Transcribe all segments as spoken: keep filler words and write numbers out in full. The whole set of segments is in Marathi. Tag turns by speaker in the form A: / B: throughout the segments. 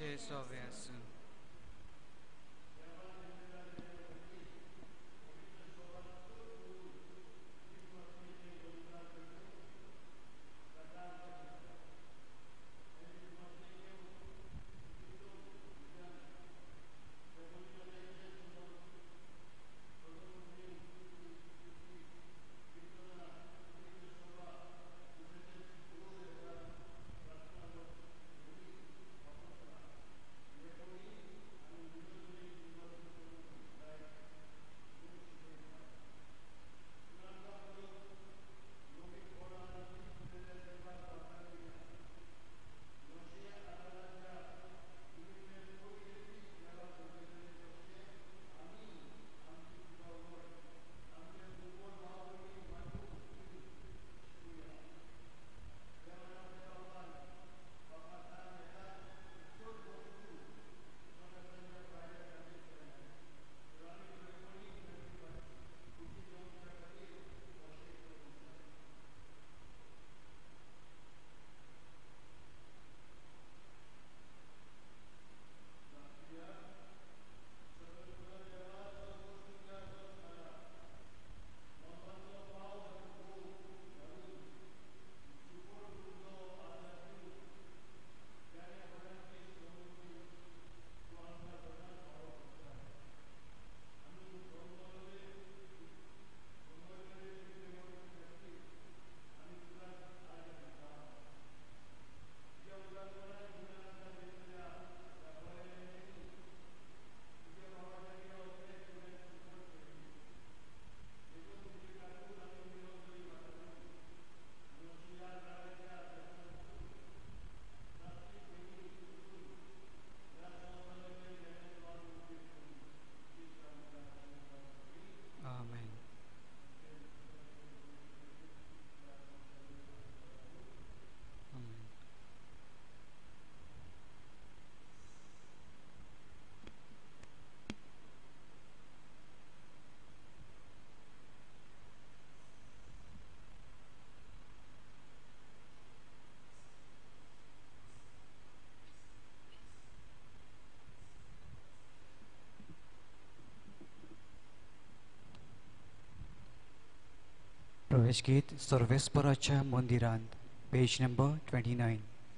A: Pace soveasă. प्रवेश गीत सर्वेस्पराच्या मंदिरांत पेज नंबर ट्वेंटी नाइन.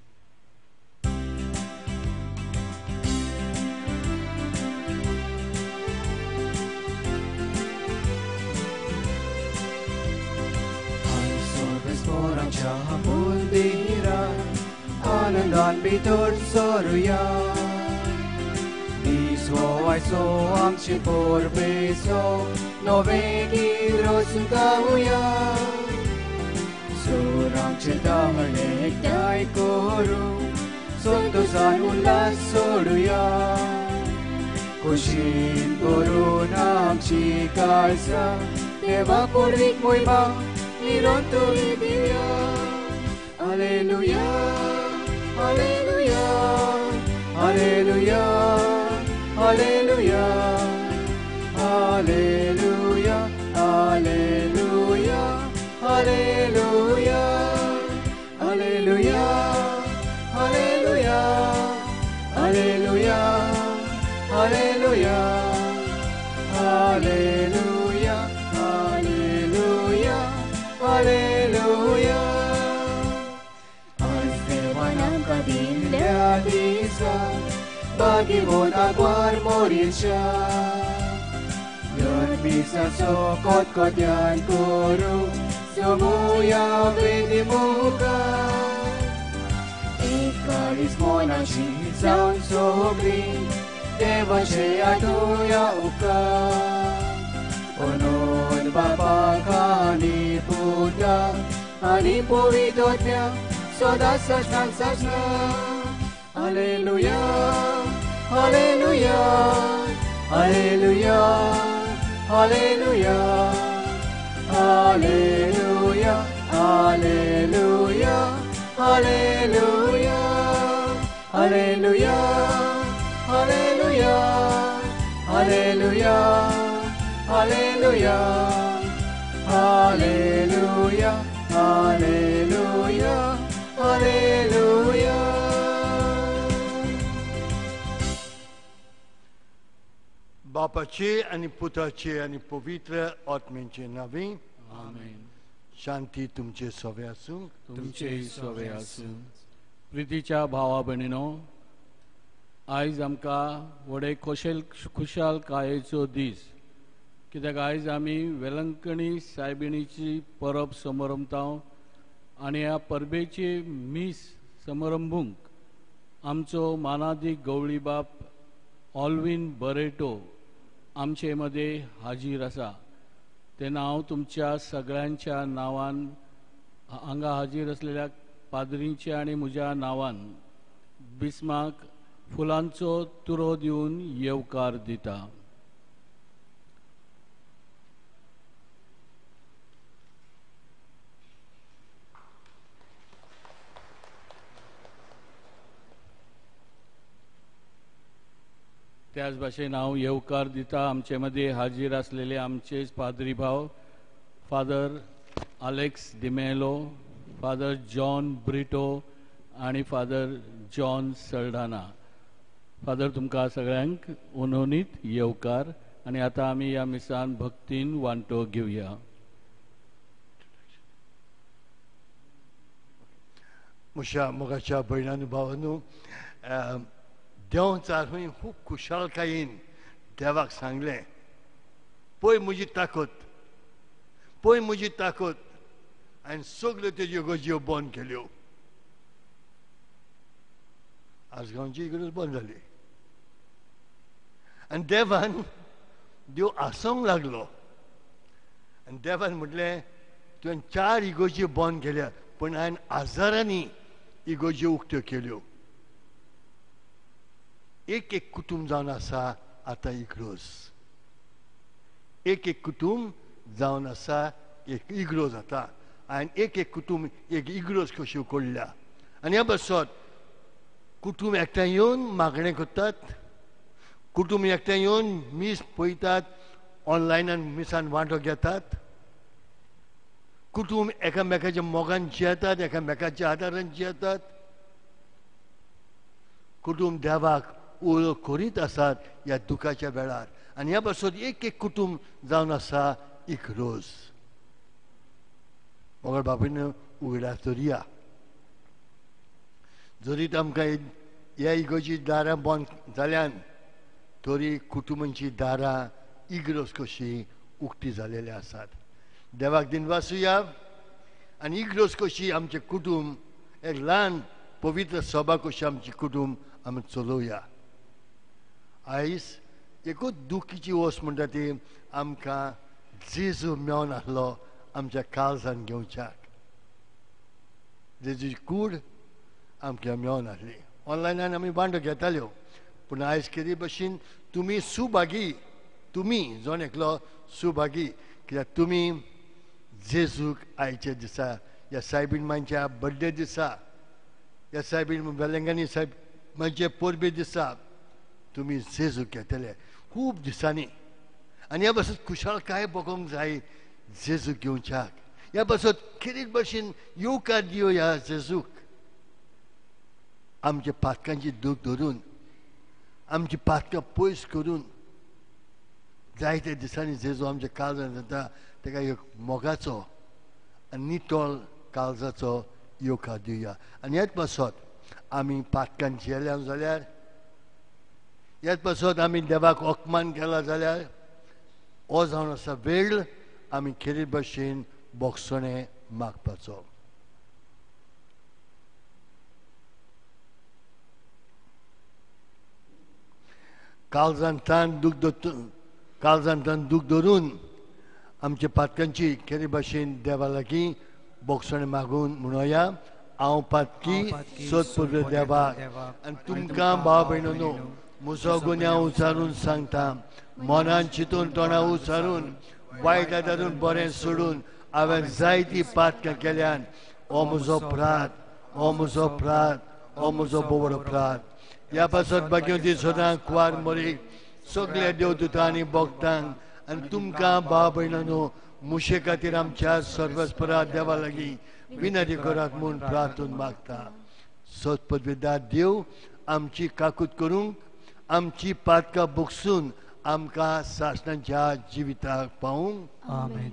B: सर्वेस्पराच्या मंदिरांत आनंदान भितर सरुया. Słońce amci porbeso, nowenki rozgałuja. Surang cedahnek dai koru, sontosan ulas soluya. Kushin borun amci kalsa, deva purvik moiba, nironto ibiya. Alleluia, alleluia, alleluia. Alleluia, Alleluia, Alleluia, Alleluia, Alleluia, Alleluia, Alleluia, Alleluia, Alleluia, Alleluia, Alleluia. Astevanam kadilya disa. Bagi mo nagwar morir siya. Yon bisa sokot ko diyan kuro, sumuya pwede mo ka. Ikaris mo na sisaw sobri, deva siya tuya uka. Onon babakani puda, ani po idot niya, soda sasnan sasnan. Alleluia, Alleluia, Alleluia, Alleluia, Alleluia, Alleluia, Alleluia, Alleluia, Alleluia, Alleluia, Alleluia, Alleluia, Alleluia, Alleluia.
C: बापाचे आणि पुत्राचे आणि पवित्र आत्म्याचे नावे
D: आमेन.
C: शांती तुमचे सवे आसूं.
D: तुमचे सवे आसूं. प्रितीच्या भावा भयणीनो, आयज आमकां व्हडे खोशेल खुशाल कायेचो दीस, कित्याक आयज आमी वेलंकणी सायबिणीची परब समारंभताव आनी ह्या परबेची मीस समारंभूंक आमचो मानादी गवळी बाप ऑल्विन बरेटो आमचे मदें हाजीर आसा. तेन्ना हांव तुमच्या सगळ्यांच्या नांवान हांगा हाजीर आसलेल्या पाद्रींचे आनी म्हज्या नांवान बिस्माक फुलांचो तुरो दिवन येवकार दिता. त्याच भाशेन हांव येवकार दिता आमचे मदीं हाजीर आसलेले आमचेच पाद्री भाव father Alex D'Mello, father John Brito आनी फादर जॉन सल्डाना. फादर तुमकां सगळ्यांक उनोनीत येवकार. आनी आतां आमी ह्या मिसान भक्तीन वांटो घेवया.
C: म्हज्या मोगाच्या भयणांनो भावांनो, देव चारूय खूब खुशालकायेन देवाक सांगलें, पळय म्हजी ताकद, पळय म्हजी ताकद, हांवें सगल्यो तेज्यो गजयो बंद केल्यो. आसगांवची इगर्ज बंद जाली आनी देवान देव आसोंक लागलो आनी देवान म्हटलें, तुवें चार इगोज्यो बंद केल्या, पूण हांवें हजारांनी इगोज्यो उक्त्यो केल्यो. एक एक कुटुंब जावन आसा आतां इग्रोज. एक एक कुटुंब जावन आसा एक इग्रोज आतां. हांवें एक एक कुटुंब एक इग्रोज कश्यो कोडल्या. आनी ह्या बसत कुटुंब एकठांय येवन मागणें करतात, कुटुंब एकठांय येवन मीस पळयतात, ऑनलायनान मिसान वांटो घेतात, कुटुंब एकामेकाच्या मोगान जियेतात, एकामेकाच्या आदारान जियेतात, कुटुंब देवाक वळख करीत आसात ह्या दुखाच्या वेळार. आनी ह्या बसत एक एक कुटुंब जावन आसा इग्रोज. मोगळ बाबीन उगड्या धरया. जरी आमकां ह्या इगोची दारां बंद जाल्यान तरी कुटुंबांची दारां इग्रोज कशी उक्ती जालेली आसात. देवाक दिनवासुया आनी इग्रोज कशी आमचे कुटुंब एक ल्हान पवित्र सभा कशी आमची कुटुंब आमी चलोवया. आयज एकूच दुखीची वस्त म्हणटा ती आमकां जेजू मेळोन आसलो आमच्या काळजान घेवच्याक. जेजूची कूड आमकां मेळोन आसली. ऑनलायनान आमी वांटो घेताल्यो, पूण आयज कितें भशेन तुमी सुभागी, तुमी जोण एकलो सुभागी, कित्याक तुमी जेजूक आयच्या दिसा ह्या सायबीण मांच्या बड्डे दिसा, ह्या सायबीण वेलंगानी सायब मांचे परबे दिसा तुमी जेजूक घेतले खूब दिसांनी. आनी ह्या बसत खुशालकाय भोगोंक जाय जेजूक घेवच्याक. ह्या बसत कितें भशेन येवकार दियो ह्या जेजूक. आमच्या पातकांची दूख धरून, आमची पातकां पयस करून जायत्या दिसांनी जेजू आमच्या काळजांत जाता, ताका एक मोगाचो आनी नितळ काळजाचो येवकार दिवया. आनी ह्याच बसत आमी पातकांत जियेल्या जाल्यार, ह्याच बसत आमी देवाक अपमान केला जाल्यार हो जावन आसा वेळ आमी खेरीत भशेन बोगसणें मागपाचो. काळजांतान दूख दत काळजांतान दूख धरून आमच्या पातकांची खेरी भशेन देवा लागीं बोगसणें मागून म्हणोया, हांव पातकी सोदपूर्व देवाक आनी तुमकां भाव भयणीनो, म्हजो गुन्यांव उचारून सांगता, मनान चिंतून तोंडां उचारून वायट आदारून बरें सोडून हांवें जायतीं पातकां केल्यान हो म्हजो अपराध, हो म्हजो अपराध, हो म्हजो बोवड अपराध. ह्या पासत भाग्यवती सदां कुवार मरीक सगळ्या देवदूतांनी भक्तांक आनी तुमकां भाव भयणांनो मुशे खातीर आमच्या सर्वस्परा देवा लागीं विनंती करात म्हूण प्रार्थून मागता. सत्पदवेदार देव आमची काकूट करूंक, आमची पातकां भोगसून आमकां सासणांच्या जिविताक पावूंक.
A: आमेन.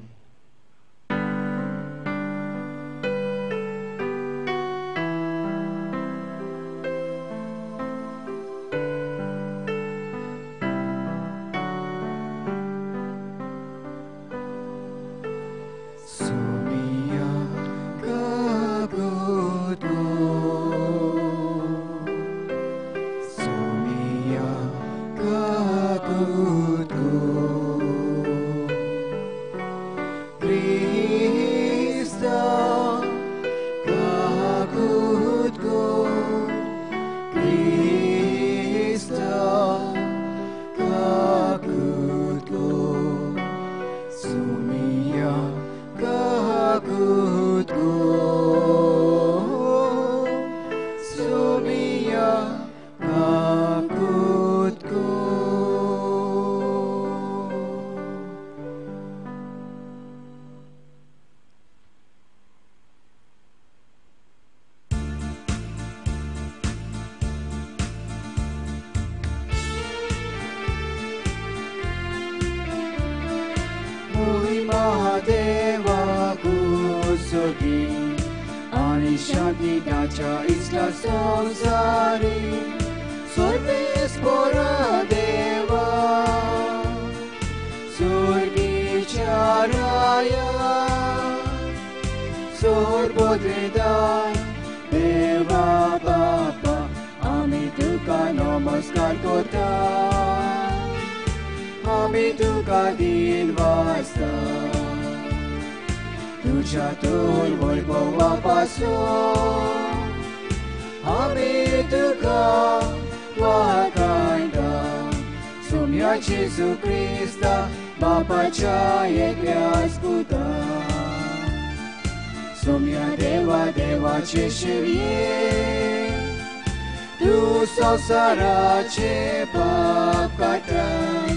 B: संसाराचे पाप काटाय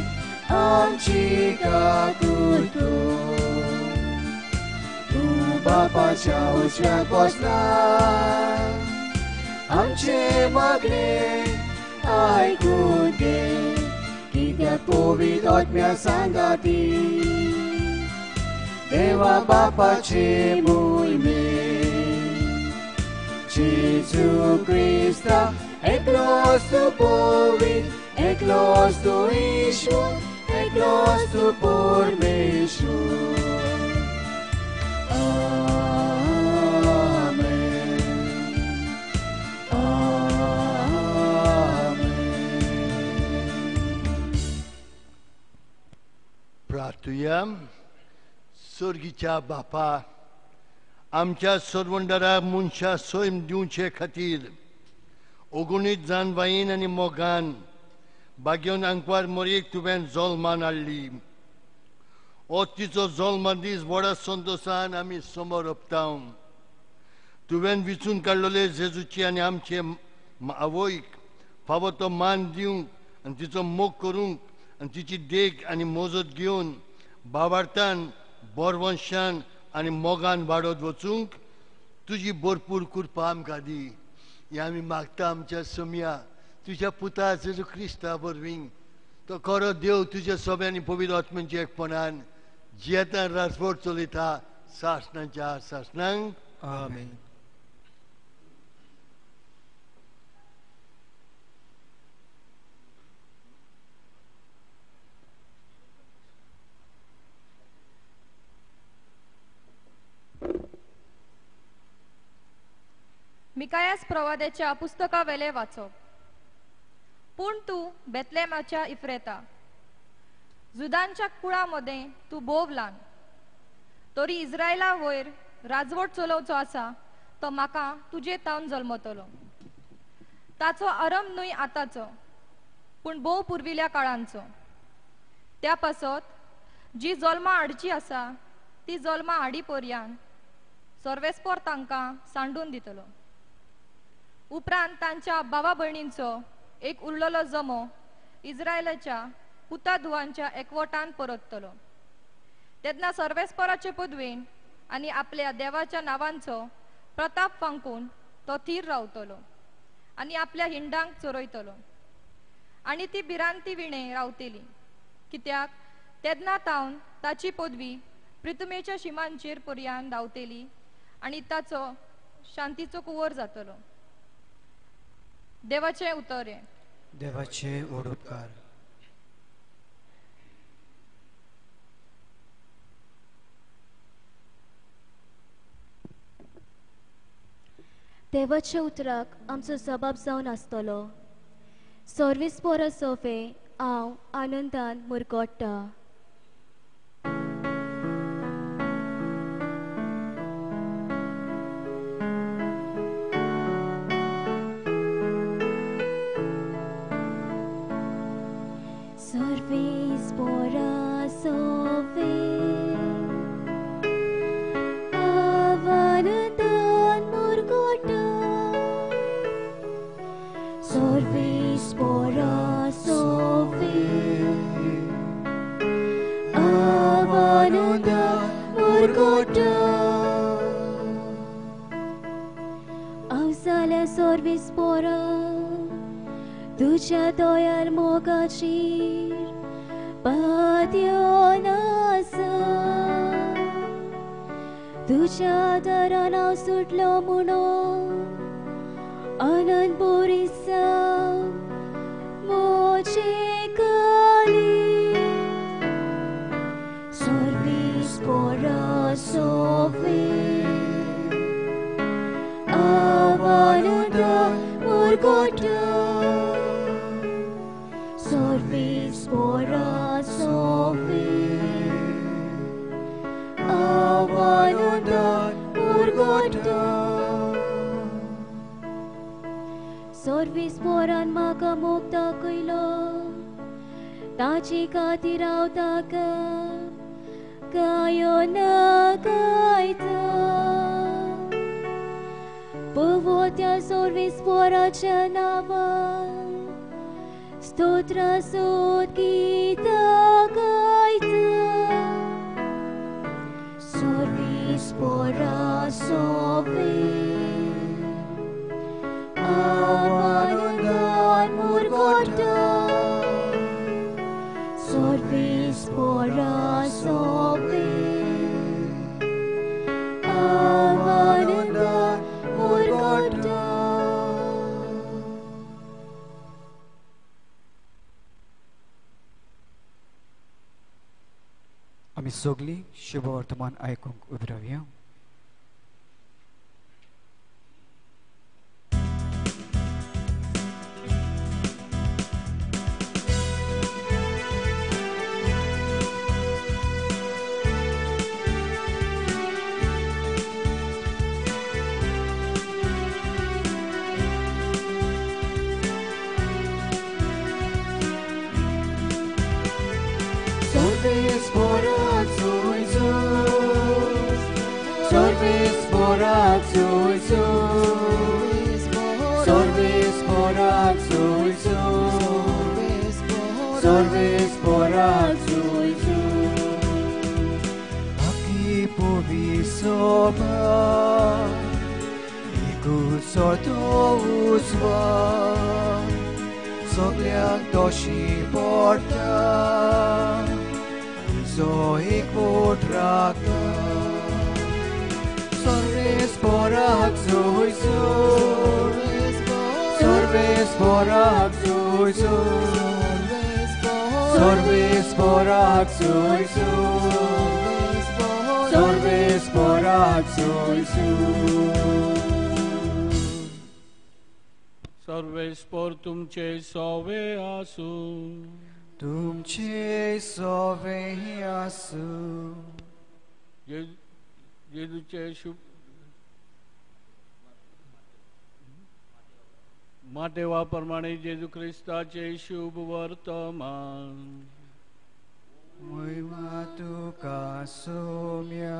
B: आमची काकुतो तू बापाच्या उजव्याक बसलाय आमचे मागणे आयकून घे कित्याक पवित्र आत्म्या सांगा ती देवा बापाचे मोहिमे Jesu Christa eklos tu povit, eklos tu Ishur, eklos tu Pormeshur. Amen. Amen.
C: प्रार्थूया. स्वर्गीच्या बापा, आमच्या सोडवंडराक मनशा सोयम दिवचे खातीर ओगुणीत जानवाईन आनी मोगान बागेवन आंकवार मोरयेक तुवें जल्मान हाडली. हो तिचो जल्म दीस व्हडा संतोशान आमी समोर ओपताव. तुवें विचून काडलेले जेजूची आनी आमचे आवयक फावो तो मान दिवंक आनी तिचो मोग करूंक आनी तिची देख आनी मोजत घेवन भावार्थान बोरवंशान आनी मोगान वाडत वचूंक तुजी भरपूर कृपा आमकां दी. हें आमी मागता आमच्या समया तुज्या पुता जेजू क्रिस्ता वरवीं. तो खरो देव तुज्या सोब्यांनी पवित्र आत्म्याच्या एकपणान जियेतान राजवट चलयता सासणांच्या सासणांक.
A: आमेन.
E: मिकायास प्रवाद्याच्या पुस्तका वेले वाचप. पूण तू बेतलेमाच्या इफ्रेता जुदांच्या कुळामध्ये तू बोव ल्हान, तरी इस्रायला वयर राजवट चलोवचो आसा तो म्हाका तुजे तावन जल्मतलो. ताचो आरंभ न्हय आतांचो पूण भोव पुर्विल्या काळांचो. त्या पासत जी जल्मां हाडची आसा ती जल्मां हाडी पर्यान सर्वेस्पर तांकां सांडून दितलो. उपरांत तांच्या भावा भयणींचो एक उरलेलो जमो इस्रायलाच्या पुता धुवांच्या एकवटान परततलो. तेन्ना सर्वेस्पराचे पदवेन आनी आपल्या देवाच्या नांवांचो प्रताप फांकून तो थीर रावतलो आनी आपल्या हिंडांक चरयतलो. आनी ती भिरांती विणे रावतली कित्याक तेदना तावन ताची पदवी प्रितमेच्या शिमांचेर पर्यान धांवतेली आनी ताचो शांतीचो कुंवर जातलो. देवाचें उतर हें.
A: देवाचे व्हड उपकार.
F: देवाच्या उतराक आमचो जबाब जावन आसतलो. सर्वीस पोरा सोफे हांव आनंदान मुरगोडटा. Sorvis pora sove avanandan murgota. Sorvis pora sove avanandan murgota. Avsala sorvis pora तुझ्या दोयार मोगाचीर पातयोन आसा. तुझ्या दारान हांव सुटलो म्हणून आनंद बोरिसा मोचे काली. सर्वीस पोरा सोवे आवानंद मुरगोटा. Sorvis pora sove avanandan murgota. Sorvis poran म्हाका मोग दाखयलो ताची खातीर हांव ताका गायोन गायता. पवोत्या sorvis poraच्या नांवान स्तोत्र सोत गीता गायता. Sorvis pora sove avanandan murgota. Sorvis pora sove avanandan murgota.
A: आमी सगळीं शुभ वर्तमान आयकूंक उबी रावया.
B: Sorvis pora Jesus, Sorvis pora Jesus, Sorvis pora Jesus, Sorvis pora Jesus.
A: Aki powisoba Iku sorto uzwa Sogleak doshi porta Zoik votraka Sorvis porak zuizur Sorvis porak zuizur Sorvis porak zuizur Sorvis porak zuizur
D: Sarves पर तुमचे सोवे आसू
A: तुमचे सोवे आसू
D: जेजूचे शुभ मातेवा प्रमाणे जेजू ख्रिस्ताचे शुभ वर्तमान
A: महिमा तुका सोम्या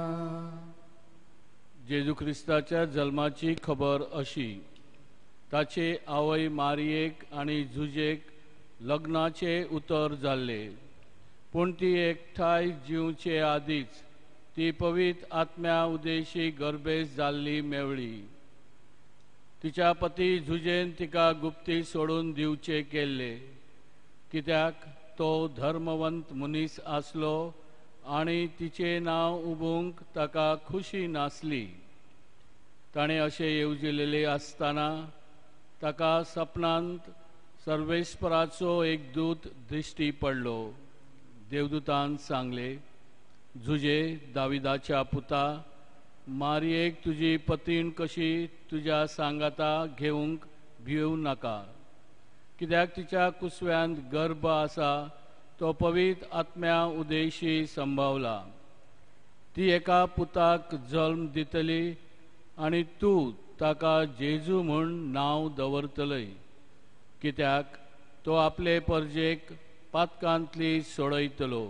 D: जेजू ख्रिस्ताच्या जल्माची खबर अशी ताचे आवय मारियेक आनी झुजेक लग्नाचे उतर जाल्ले पूण ती एकठांय जिवचे आदींच ती पवित्र आत्म्या उदेशी गर्भेस जाल्ली मेवळी तिच्या पती झुजेन तिका गुप्ती सोडून दिवचे केल्ले कित्याक तो धर्मवंत मनीस आसलो आणि तिचे नाव उबूंक ताका खुशी नासली. ताणें अशें येवजिलेले आसतना ताका सपनांत सर्वेस्पराचो एक दूत दिश्टी पडलो. देवदूतान सांगले, जुजे दाविदाच्या पुता, मारयेक तुजी पतीण कशी तुज्या सांगाता घेवंक भिवू नाका, कित्याक तिच्या कुसव्यांत गर्भ आसा तो पवित्र आत्म्या उदेशी संभावला. ती एका पुताक जल्म दितली आनी तूं ताका जेजू म्हूण नांव दवरतलय, कित्याक तो आपले परजेक पातकांतली सोडयतलो.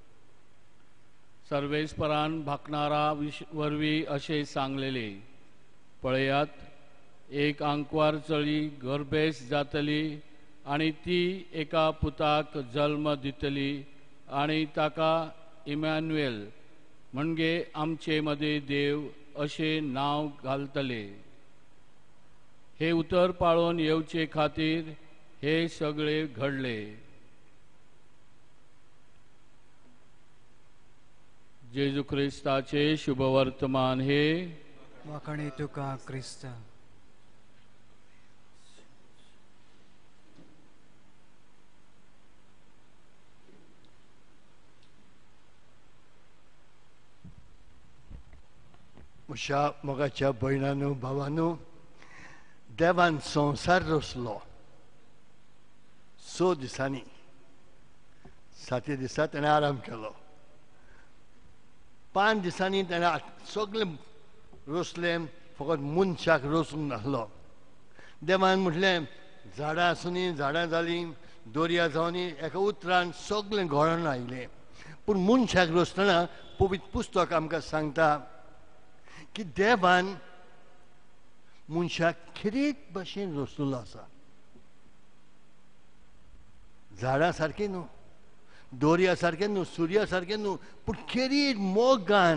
D: सर्वेस्परान भाकणारा वरवीं अशें सांगलेले, पळयात, एक आंकवार चळी गर्भेस जातली आनी ती एका पुताक जल्म दितली आनी ताका इमॅन्युएल म्हणजे आमचे मदीं देव अशें नांव घालतले. हे उतर पाळून येवचे खातीर हे सगळे घडले. जेजू ख्रिस्ताचे शुभवर्तमान हे.
A: वाखाणी तुका क्रिस्त.
C: म्हज्या मोगाच्या भयणांनो भावांनो, देवान संवसार रचलो स दिसांनी. सातव्या दिसा ताणें आराम केलो. पांच दिसांनी ताणें सगळें रचलें, फकत मनशाक रचूंक नासलो. देवान म्हटलें, झाडां आसूनी झाडां जालीं, दर्या जावनी, एका उतरान सगळें घडोवन आयलें. पूण मनशाक रचतना पवित्र पुस्तक आमकां सांगता की देवान मनशाक खरेच भाशेन रचलेलो आसा. झाडां सारकें न्हू, दर्या सारकें न्हू, सुर्या सारकें न्हू, पूण खरेच मोगान.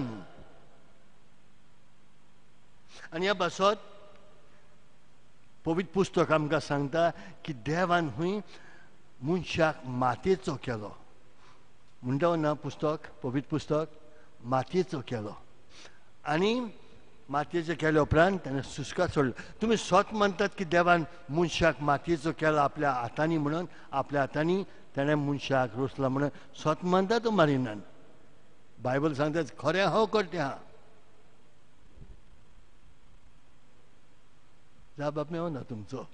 C: आनी ह्या पासत पवित्र पुस्तक आमकां सांगता की देवान खंय मनशाक मातयेचो केलो. म्हणटा ना पुस्तक, पवित्र पुस्तक, मातयेचो केलो. आनी मातयेचो केल्या उपरांत ताणें सुस्कां सोडलो. तुमी स्वत म्हणटात की देवान मनशाक मातयेचो केलो आपल्या हातांनी म्हणून, आपल्या हातांनी ताणें मनशाक रचला म्हणून स्वत म्हणटा तो मारिनान. बायबल सांगता खरें हांव करतें हा. जाबाब मेळो ना तुमचो.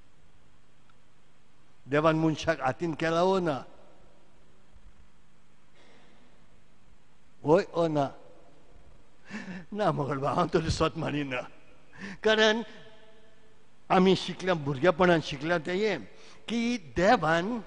C: देवान मनशाक हातीन केला ओ ना? होय ओ ना? ना मगड हांव तरी स्वत मानिना. कारण आमी शिकल्या भुरगेपणान शिकल्या तें हें की देवान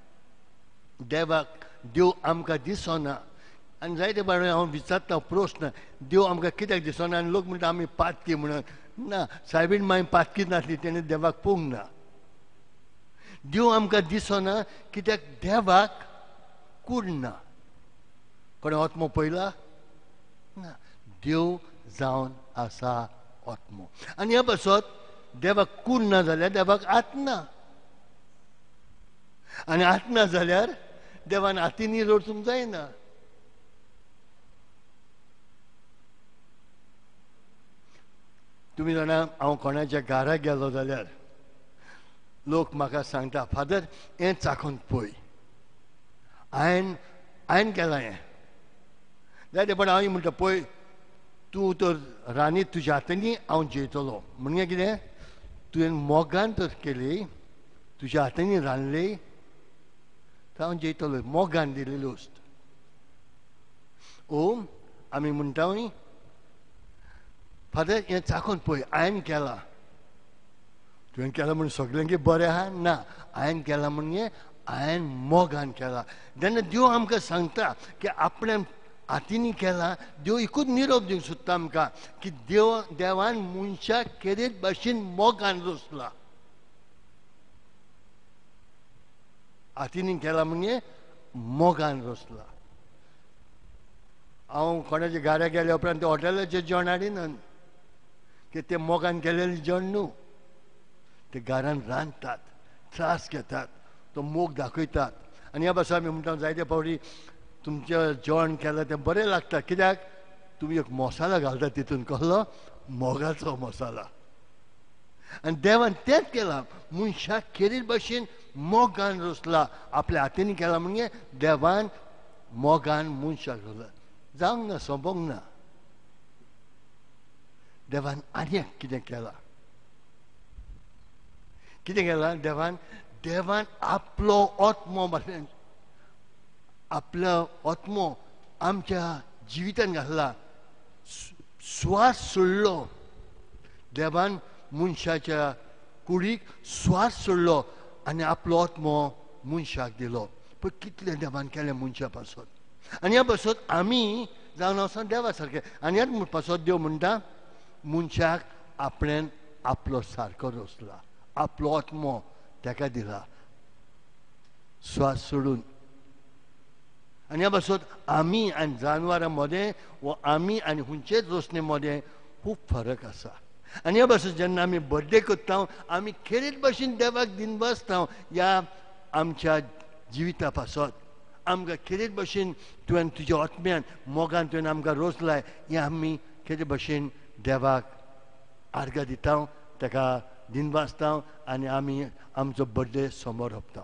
C: देवाक देव आमकां दिसना. आनी जायते बाबडे हांव विचारता प्रश्न, देव आमकां कित्याक दिसना? आनी लोक म्हणटा आमी पातकी म्हणून. ना, सायबीण मागीर पातकीच नासली, तेणें देवाक पळोवंक ना. देव आमकां दिसना कित्याक देवाक कूड ना. कोणें आत्मो पळयला ना. देव जावन आसा आत्मो. आनी ह्या पासत देवाक कूड ना जाल्यार देवाक आत ना. आनी आत ना जाल्यार देवान हातींनी रचूंक जायना. तुमी जाणा, हांव कोणाच्या घराक गेलो जाल्यार लोक म्हाका सांगता, फादर हें चाखून पळय, हांवें हांवें केलां हें. जायते पण हांव म्हणटा पळय, तूं तर रांदीत तुज्या हातांनी हांव जेयतलो. म्हणजे कितें? तुवें मोगान तर केली, तुज्या हातांनी रांदली तर हांव जेयतलो. मोगान दिलेली वस्त. ओ आमी म्हणटा फादर हें चाखून पळय, हांवें केलां. तुवें केलां म्हूण सगळ्यांकी बरें आहा? ना, हांवें केलां म्हणजे हांवें मोगान केलां. जेन्ना देव आमकां सांगता की आपणें हातींनी केलां, देव एकूच निरोप दिवंक सोदता आमकां की देव देवान मनशाक केरेच भाशेन मोगान रचला. हातींनी केलां म्हणजे मोगान रचला. हांव कोणाच्या घरा गेल्या उपरांत ते हॉटेलाचें जेवण हाडिनात, की तें मोगान केलेलें जेवण न्हू. ते घरान रांदतात, त्रास घेतात, तो मोग दाखयतात आनी ह्या भाशेन आमी म्हणटा जायते फावटी तुमचें जेवण केलें तें बरें लागता कित्याक तुमी एक मसाला घालता तितून कसलो मोगाचो मसाला आनी देवान तेंच केलां मनशाक खेरीत भाशेन मोगान रोसला आपल्या हातींनी केला म्हणजे देवान मोगान मनशाक रोसला जावंक ना सोंपोंक ना देवान आनी कितें केलां कितें केलां देवान देवान आपलो आत्मो आपलो आत्मो आमच्या जिवितान घातला स्वास सोडलो देवान मनशाच्या कुडीक स्वास सोडलो आनी आपलो आत्मो मनशाक दिलो पण कितलें देवान केलें मनशा पासून आनी ह्या पासून आमी जावन वचून देवा सारके आनी ह्याच पासून देव म्हणटा मनशाक आपणेन आपलो सारको रोसला आपलो आत्मो ताका दिला स्वास सोडून आनी ह्या पासून आमी आनी जानवरां मदें वो आमी आनी खंयचेच रोसणे मदें खूब फरक आसा आनी ह्या पासून जेन्ना आमी बर्थडे करता आमी खेरीत भाशेन देवाक दिन बसता ह्या आमच्या जिविता पासून आमकां खेरीत भाशेन तुवें तुज्या आत्म्यान मोगान तुवें आमकां रोसलाय हें आमी खेरीत भाशेन देवाक आर्गां दिता ताका दिन वाचता आनी आमी आमचो बर्थडे समोर हपता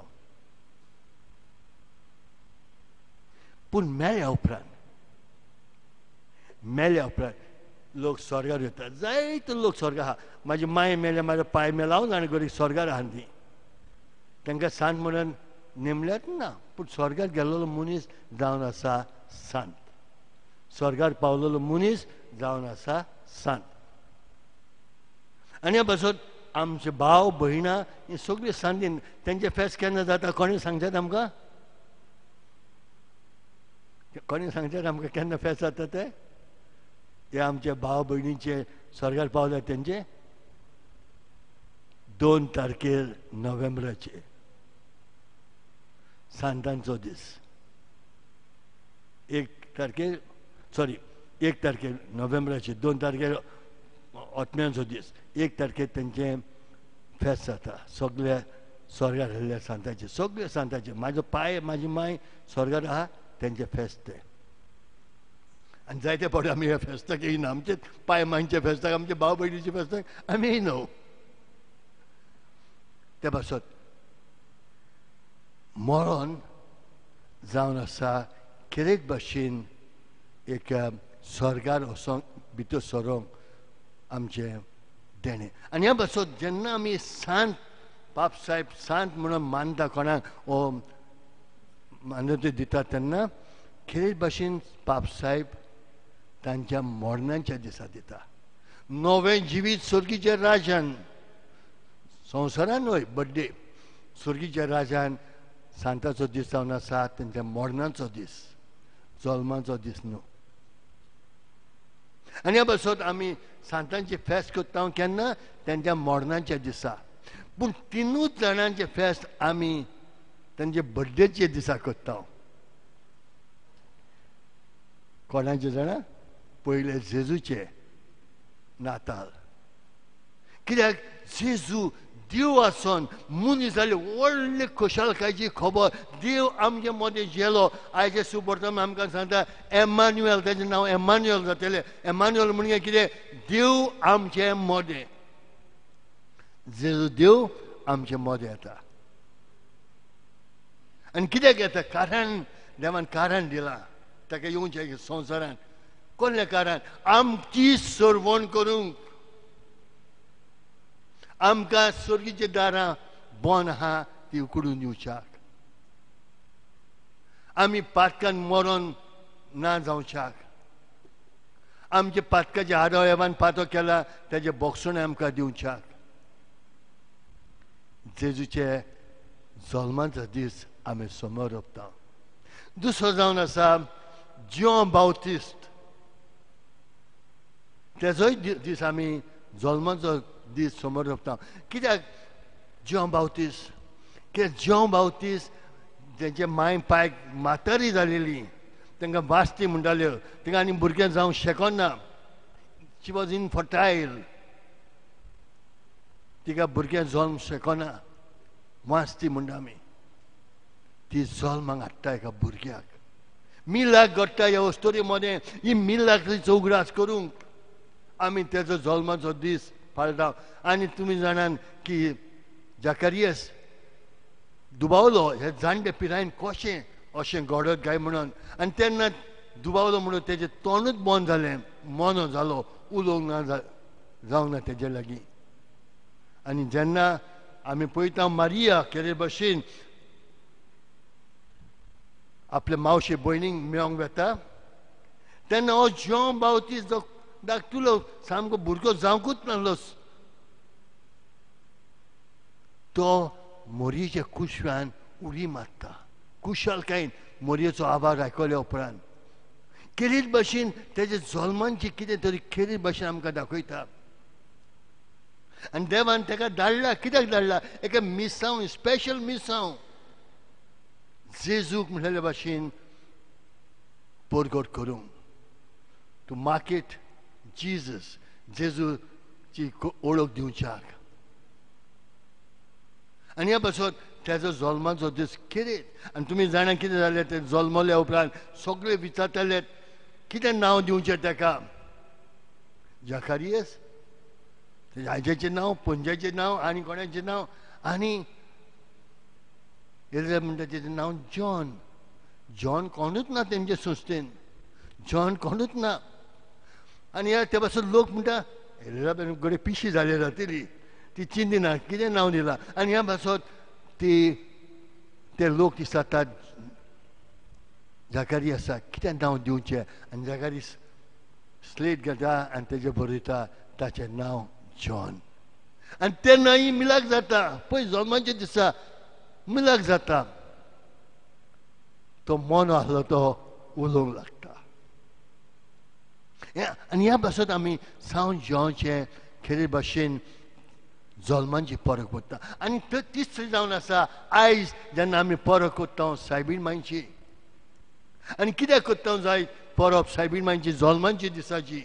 C: पूण मेल्या उपरांत मेल्या उपरांत लोक स्वर्गार वतात जायते लोक स्वर्गार आहा म्हाजी माय मेले म्हाजो पाय मेला हांव जाणा गरी स्वर्गार आहा ती तांकां सांत म्हणून नेमल्यात ना पूण स्वर्गार गेल्लो मनीस जावन आसा सांत स्वर्गार पावलेलो मनीस जावन आसा सांत आनी ह्या पासून आमचे भाव भयणां ही सगळीं सांतीन तेंचे फेस्त केन्ना जाता कोणी सांगतात आमकां कोणी सांगतात आमकां केन्ना फेस्त जाता ते हे आमचे भाव भयणीचे स्वर्गार पावल्यात तेंचे दोन तारखेर नोव्हेंबराचे सांतांचो दीस एक तारखेर सॉरी एक तारखेर नोव्हेंबराचे दोन तारखेर ओतम्यांचो दीस एक तारखेर तेंचे फेस्त जाता सगळे स्वर्गार आसल्या सांताचे सगळे सांताचे म्हाजो पाय म्हाजी माय स्वर्गार आहा तेंचे फेस्त ते आनी जायते फावटी आमी ह्या फेस्ताक येयना आमचे पाय मांयच्या फेस्ताक आमचे भाव भयणीच्या फेस्ताक आमी येयना ते पासून मरण जावन आसा खेरीत भाशेन एक स्वर्गार वचोंक भितर सरोंक आमचे देणे आनी ह्या पासून जेन्ना आमी सांत पाप साहेब सांत म्हणून मानता कोणाक वो मान्यताय दिता तेन्ना खेरीत भाशेन पाप साहेब तांच्या मरणाच्या दिसा दिता नवें जिवीत सुर्गीच्या राजान संवसारान न्हय बर्थडे सुर्गीच्या राजान सांताचो दीस जावन आसा तेंच्या मरणाचो दीस जल्माचो दीस न्हू आनी ह्या पासून आमी सांतांची फेस्त करता केन्ना तेंच्या मरणाच्या दिसा पूण तिनूच जाणांचे फेस्त आमी तेंचे बर्थडेचे दिसा करता कोणाचे जाणा पयले जेजूचे नाताल कित्याक जेजू देव आसून मनीस जाले व्हडले खुशालकायेची खबर देव आमचे मदें जेलो आयचे सुबोर्तम आमकां सांगता एमान्युएल ताचें नांव एमान्युएल जातलें एमान्युएल म्हणजे कितें देव आमचे मदें जेजू देव आमचे मदें येता आनी कित्याक येता कारण देवान कारण दिलां ताका येवचें संवसारान कसलें कारण आमची सरवण करूंक आमकां सुर्गीची दारां बंद आहा ती उकडून दिवच्याक आमी पातकान मरोन ना जावच्याक आमच्या पातकाचे आदवयवान पातो केला तेजे बोगसणे आमकां दिवच्याक जेजूचे जल्माचो दीस आमी समोर रपता दुसरो जावन आसा जॉन बावतिस्ट तेजोय दीस आमी जल्माचो दीस समोर रपता कित्याक जॉन बावतिस्ट कित्याक जॉन बावतिस्ट तेंचे माय पायक म्हातारी जालेली तांकां वास्ती म्हणटाल्यो तिका आनी भुरगें जावंक शेकोना शी वॉज इनफर्टायल तिका भुरगें जल्म शेकोना वास्ती म्हणटा आमी ती जल्माक हाडटा एका भुरग्याक मिलाक घडटा ह्या स्टोरी मध्ये ही मिलाक चौगडास करूंक आमी तेजो जल्माचो दीस पाळटा आनी तुमी जाणान की जाकारियस दुबावलो हे जाणटे पिरायेन कशें अशें घडत काय म्हणून आनी तेन्ना दुबावलो म्हणून तेजें तोंडूच बंद जालें मोनो जालो उलोवंक ना जावंक ना तेजे लागीं आनी जेन्ना आमी पळयता मारिया केरे भशेन आपल्या मावशे भयणीक मेळोंक वेता तेन्ना हो जॉन बावतीस जो धाकटुलो सामको भुरगो जावंकूच नासलो तो मोरयेच्या कुशव्यान उडी मारता कुशलकायेन मोरयेचो आवाज आयकल्या उपरांत खेरीत भशेन तेजे जल्मांची कितें तरी खेरीत भशेन आमकां दाखयता आनी देवान ताका धाडला कित्याक धाडला एका मिसांव स्पेशल मिसांव जेजूक म्हणलेल्या भाशेन परगट करूंक टू मार्केट जीजस जेजूची ओळख दिवच्याक आनी ह्या पासून तेजो जल्माचो दीस कितें आनी तुमी जाणा कितें जालें तें जल्मल्या उपरांत सगळे विचारताले कितें नांव दिवचें ताका जाकारियस तेजे आजयेचें नांव पंजाचें नांव आनी कोणाचें नांव आनी एलिझाबेथ म्हणटा तेजें नांव जॉन जॉन कोणूच ना तेंचे संस्थेन जॉन कोणूच ना आनी ह्या ते पासून लोक म्हणटा एलिझाबेथ गडे पिशी जाली रावतली ती चिंतिना कितें नांव दिलां आनी ह्या पासून ती ते लोक दिसतात जाकारियासाक कितें नांव दिवचें आनी जाकारियस स्लेट घेता आनी तेजेर बरयता ताचें नांव जॉन आनी तेन्ना ही मिलाक जाता पळय जल्माच्या दिसा मिलाक जाता तो मोनो आसलो तो उलोवंक लागता आनी ह्या पासून आमी सावन जॉनचे खेरे भाशेन जल्मांची परख कोत्ता आनी तो तिसरी जावन आसा आयज जेन्ना आमी परख कोत्ता सायबीण मांयची आनी कित्याक कोत्ता जाय परब सायबीण मांयची जल्मांची दिसाची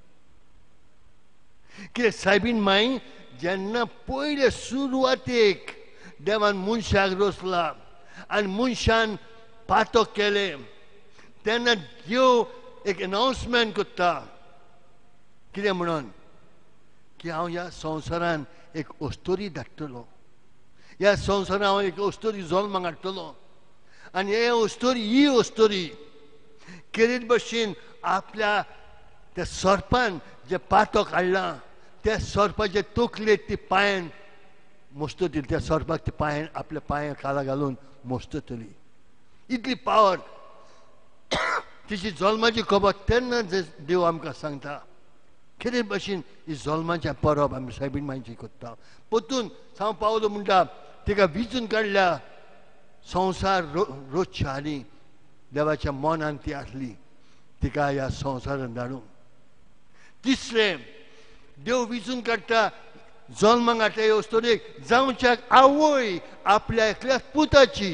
C: कित्याक सायबीण मांय जेन्ना पयले सुरवातेक देवान मनशाक रोसला आनी मनशान पातक केलें तेन्ना देव एक अनाउन्समेंट कोत्ता कितें म्हणून की हांव ह्या संवसारान एक अस्तोरी धाडटलो ह्या संवसारान हांव एक अस्तोरी जल्माक हाडटलो आनी हे अस्तोरी ही अस्तोरी खेरीत भशेन आपल्या त्या सर्पान जे पातक हाडलां त्या सर्पाचे तकलेक ती पांयान मोस्ततली त्या सर्पाक ती पांयान आपल्या पांया खाला घालून मोस्ततली इतली पावर तिची जल्माची खबर तेन्ना देव आमकां सांगता खेरीत भशेन ही जल्माचें परब आमी सायबीण मांयची कोत्ता पोतून सांव पावलो म्हणटा तिका विचून काडल्या संवसार रोजच्या आनी देवाच्या मनान ती आसली तिका ह्या संवसारान धाडूंक तिसरें देव विचून काडटा जल्माक हाडटा ह्यो अस्तोरेक जावच्याक आवय आपल्या एकल्या पुताची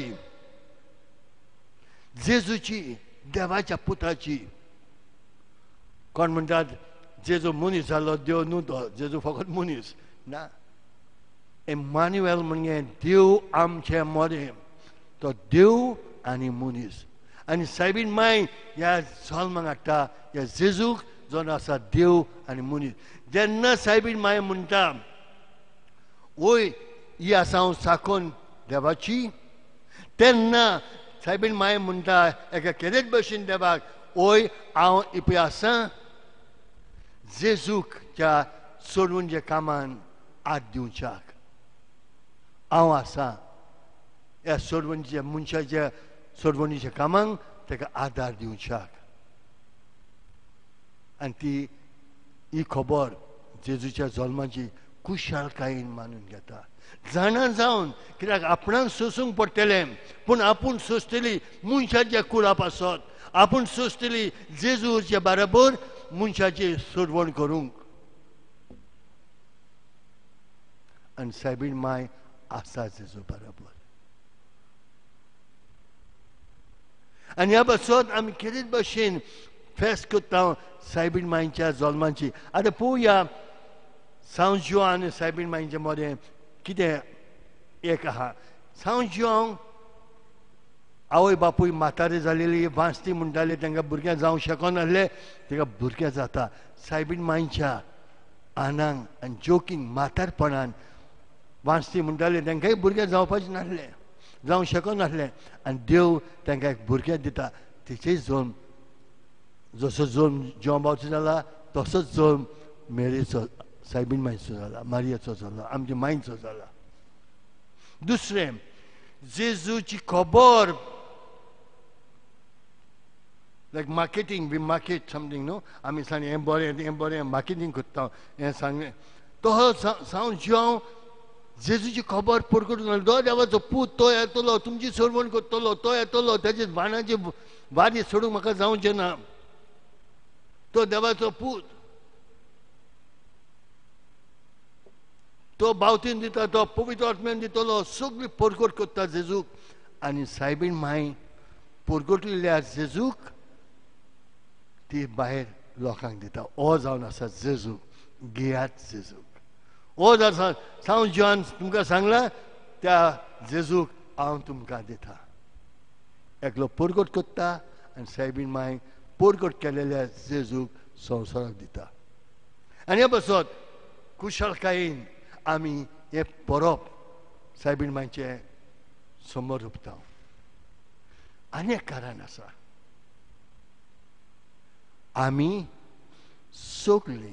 C: जेजूची देवाच्या पुताची कोण म्हणटात जेजू मनीस जालो देव न्हू तो जेजू फकत मनीस ना इम्मान्युएल म्हणजे देव आमचे मदें तो देव आनी मनीस आनी सायबीण मांय ह्या जल्माक हाडटा ह्या जेजूक जो आसा देव आनी मनीस जेन्ना सायबीण मांय म्हणटा ओय ही आसा हांव साकोन देवाची तेन्ना सायबीण मांय म्हणटा एका खेरेत भशेन देवाक ओय हांव इपय आसा जेजूक त्या सोडूनच्या कामान आत दिवच्याक हांव आसा ह्या सोडवणीच्या मनशाच्या सोडवणीच्या कामांक ताका आदार दिवच्याक आनी ती ही खबर जेजूच्या जल्माची कुशळकायेन मानून घेता जाणा जावन कित्याक आपणाक सोसूंक पडटलें पूण आपूण सोंसतली मनशाच्या कुळा पासत आपूण सोंसतली जेजूच्या बराबर मनशाची सोडवण करूंक आनी सायबीण मांय आसा जेजू बराबर आनी ह्या पासत आमी कितें भशेन फेस्त करता सायबीण मांयच्या जल्माची आतां पळोवया सांव जुआन आनी सायबीण मांयचे मदें कितें एक आहा सांव जुआंक आवय बापूय म्हातारे जालेली वाचती म्हणटाले तांकां भुरग्यां जावंक शकनासले ताका भुरग्यां जाता सायबीण मांयच्या आनांक आनी जोकींग म्हातारपणान वाचती म्हणटाले तांकांय भुरग्यां जावपाचें नासलें जावंक शकनासलें आनी देव तांकां एक भुरग्यां दिता तेचेय जल्म जसो जल्म जोबाचो जाला तसोच जल्म मेरेचो सायबीण मांयचो जाला मारयेचो जाला आमच्या मांयचो जाला दुसरें जेजूची खबर like marketing we market something न्हू आमी सांग हें बरें हें बरें मार्केटींग करता हें सांगलें तो सावन जेव जेजूची खबर परगट तो देवाचो पूत तो येतलो तुमची सरवण करतलो तो येतलो तेजे बाणाचे वारी सोडूंक म्हाका जावचें ना तो देवाचो पूत तो बावतीन दिता तो पवित्र आत्म्यान दितलो सगळी परगट करता जेजूक आनी सायबीण मांय परगटलेल्या जेजूक ती भायर लोकांक दिता हो जावन आसा जेजूक गियात जेजूक हो जावन सावन जॉन तुमकां सांगला त्या जेजूक हांव तुमकां दिता एकलो परगट करता आनी सायबीण मांय परगट केलेल्या जेजूक संवसाराक दिता आनी हे बसत कुशळकायेन आमी हे परब सायबीण मांयचे समोर रुपता आनी एक कारण आसा आमी सगळीं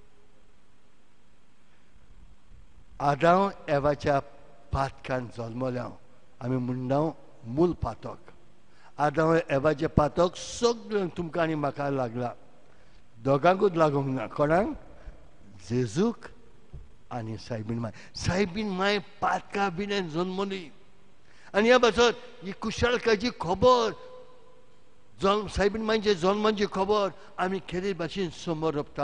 C: आदाव एवाच्या पातकान जल्मल्या आमी म्हणटा मूल पातक आदाव एवाचे पातक सगळ्यांक तुमकां आनी म्हाका लागला दोगांकूच लागूंक ना कोणाक जेजूक आनी सायबीण मांय सायबीण मांय पातका बिण्यान जल्मली आनी ह्या बसत ही कुशळकायेची खबर जल्म सायबीण मांयचे जल्माची खबर आमी खेरीत भाशेन समोर रपता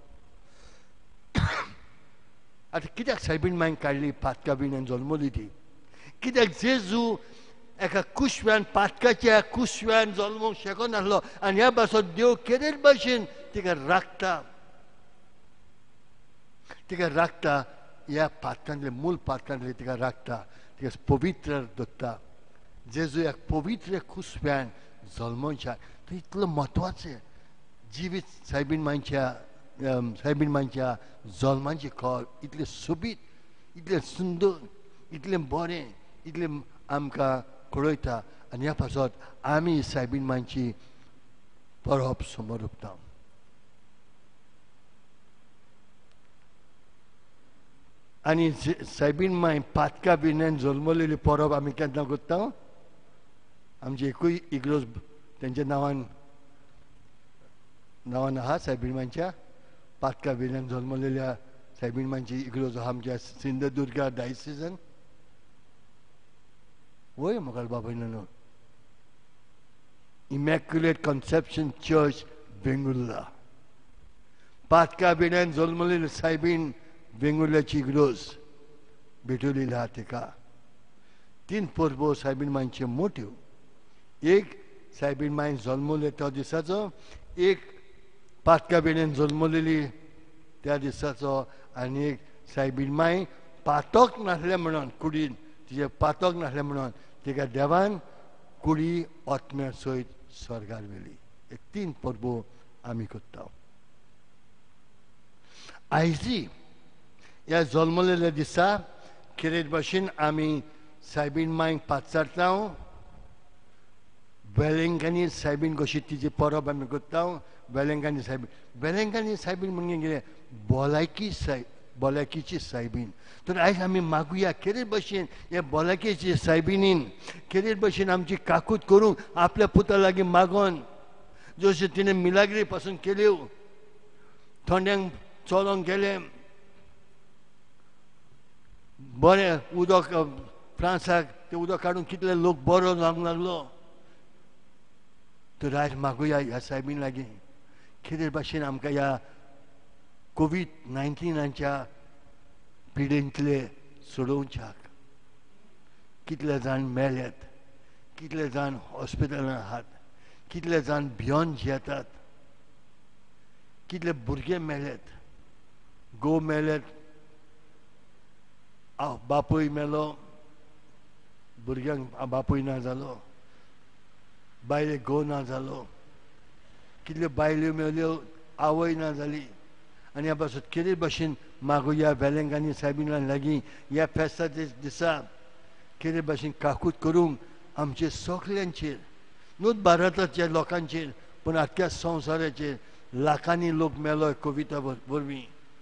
C: आतां कित्याक सायबीण मांय काडली पातका बिण्यान जल्मली ती कित्याक जेजू एका कुशव्यान पातकाच्या कुशव्यान जल्मूंक शकनासलो आनी ह्या बसत देव खेरीत भाशेन तिका राखता तिका राखता ह्या पातकांतले मूल पातकांतले तिका राखता तिका पवित्र दत्ता जेजू एक पवित्र कुसव्यान जल्मोवच्या तो इतलो म्हत्वाचें जिवीत सायबीण मांयच्या सायबीण मांयच्या जल्माची खबर इतलें सोबीत इतलें सुंदर इतलें बरें इतलें आमकां कळयता आनी ह्या पासत आमी सायबीण मांयची परब समोर रुपता आनी सायबीण मांय पातका बिण्यान जल्मलेली परब आमी केन्ना करता आमची एकूय इग्रोज तेंच्या नांवान नांवान आहा सायबीण मांयच्या पातका बिण्यान जल्मलेल्या सायबीण मांयची इग्रोज आहा आमच्या सिंधुदुर्गा डायसिजन वय मुखार बाबा न्हू इमॅक्युलेट कन्सेप्शन चर्च वेंगुर्ला पातका बिण्यान जल्मलेली सायबीण वेंगुर्ल्याची इग्रोज भेटवलेली आहा तिका तीन परबो सायबीण मांयच्यो मोठ्यो एक सायबीण मांय जल्मले त्या दिसाचो एक पातका बिण्यान जल्मलेली त्या दिसाचो आनी एक सायबीण मांय पातक नासलें म्हणून कुडीन तिचे पातक नासलें म्हणून तिका देवान कुडी आत्म्या सयत स्वर्गार व्हेली एक तीन परबो आमी करता आयजी ह्या जल्मलेल्या दिसा खेरीत भाशेन आमी सायबीण मांयक पाचारता वेलेंकांनी सायबीण कशी तिची परब आमी करता वेलेंकांनी सायबीण वेलेंकांनी सायबीण म्हणजे कितें भलायकी साय भलायकीची सायबीण तर आयज आमी मागुया खेरीत भाशेन हे भलायकेचे सायबीणीन खेरीत भाशेन आमची काकूट करूंक आपल्या पुता लागीं मागोन जशें तिणें मिलाग्री पासून केल्यो थोड्यांक चलोंक गेलें बरें उदक फ्रांसाक तें उदक काडून कितले लोक बरो जावंक लागलो तर आयज मागुया ह्या सायबीण लागीं खेरीत भाशेन आमकां ह्या कोवीड नायन्टिनाच्या पिडेंतले सोडोवच्याक कितले जाण मेल्यात कितले जाण हॉस्पिटलांत आहात कितले जाण भियोन जियेतात कितले भुरगे मेल्यात घोव मेल्यात बापूय मेलो भुरग्यांक बापूय ना जालो बायले घो ना जालो कितल्यो बायल्यो मेल्यो आवय ना जाली आनी ह्या पासून कितें भाशेन मागुया वेलंकांनी साहेबीन लागीं ह्या फेस्ताच्या दिसा कितें भाशेन काकूट करूंक आमचे सगल्यांचेर न्हूच भारताच्या लोकांचेर पूण आख्ख्या संवसाराचेर लाखांनी लोक मेलोय कोविडा वरवीं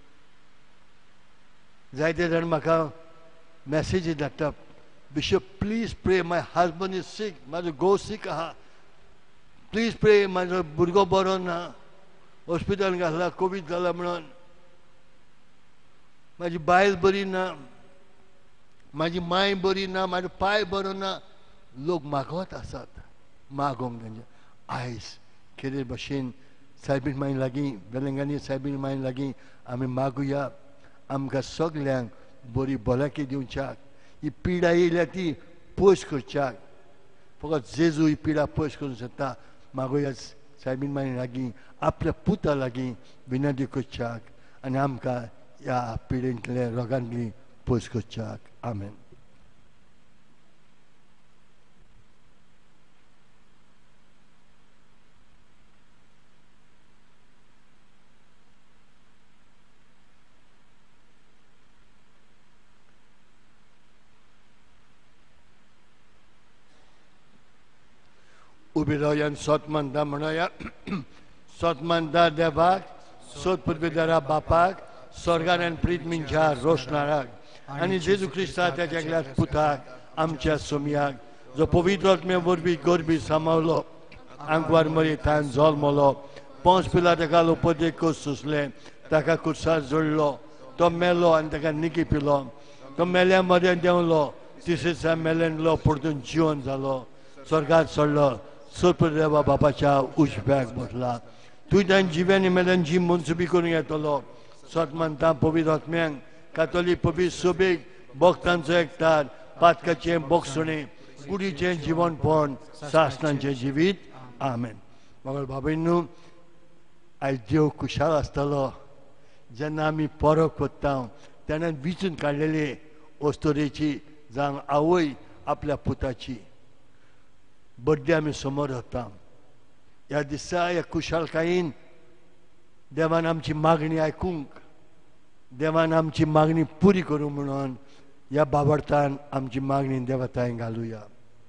C: जायते जाण म्हाका मॅसेजी धाडटा बिशप प्लीज प्रे माय हजबंड इज सीक म्हाजो घोव सीक आहा प्लीज प्रे म्हाजो भुरगो बरो ना हॉस्पिटलान घातला कोवीड जाला म्हणून म्हाजी बायल बरी ना म्हाजी माय बरी ना म्हाजो पाय बरो ना लोक मागवत आसात मागोंक तांचे आयज कितें भाशेन सायबीण माय लागीं वेलंकांनी सायबीण माय लागीं आमी मागुया आमकां सगल्यांक बरी भलायकी दिवच्याक ही पिडा येयल्या ती पयस करच्याक फकत जेजू ही पिडा पयस करूंक शकता मागुया सायबीण माय लागीं आपल्या पुता लागीं विनंती करच्याक आनी आमकां ह्या पिडेंतल्या रोगांतली पयस करच्याक आमेन. उबी रावयान सोतमंदा म्हणया सोतमंदा देवाक सोद पुर्विदारा बापाक स्वर्गान आनी प्रीत मिंच्या रोशनाराक आनी जेजू क्रिस्ता त्याच्या एकल्याच पुताक आमच्या सोमयाक जो पवित्र आत्म्या वरवीं गरबी सांबाळलो आंकवार मरी थान जल्मलो पोंच पिला ताका उपदेश करून सुचले ताका कुर्सार जोडलो तो मेलो आनी ताका निकी पिलो तो मेल्या मदें देंवलो तिसरे दिसा मेलेंलो परतून जिवन जालो स्वर्गात चडलो सोदपुर्देवा बापाच्या उजव्याक बसला तुवें जिव्यांनी मेल्यान जी मनसुबी करून येतलो सोतमंता पवित्र आत्म्यांक कातोलीक पवित्र सोबेक भक्तांचो एकठार पातकाचें बोगसणें कुडीचें जिवनपण सासणांचें जिवीत आमेन. मोगल बाबांनो आयज देव खुशाल आसतलो जेन्ना आमी परब कोत्ता तेन्ना विचून काडलेली ओस्तोरेची जावं आवय आपल्या पुताची बड्डे आमी समोर व्हरता ह्या दिसा ह्या खुशालकायेन देवान आमची मागणी आयकूंक देवान आमची मागणी पुरी करूं म्हणून ह्या बाबर्थान आमची मागणी देवताय घालुया.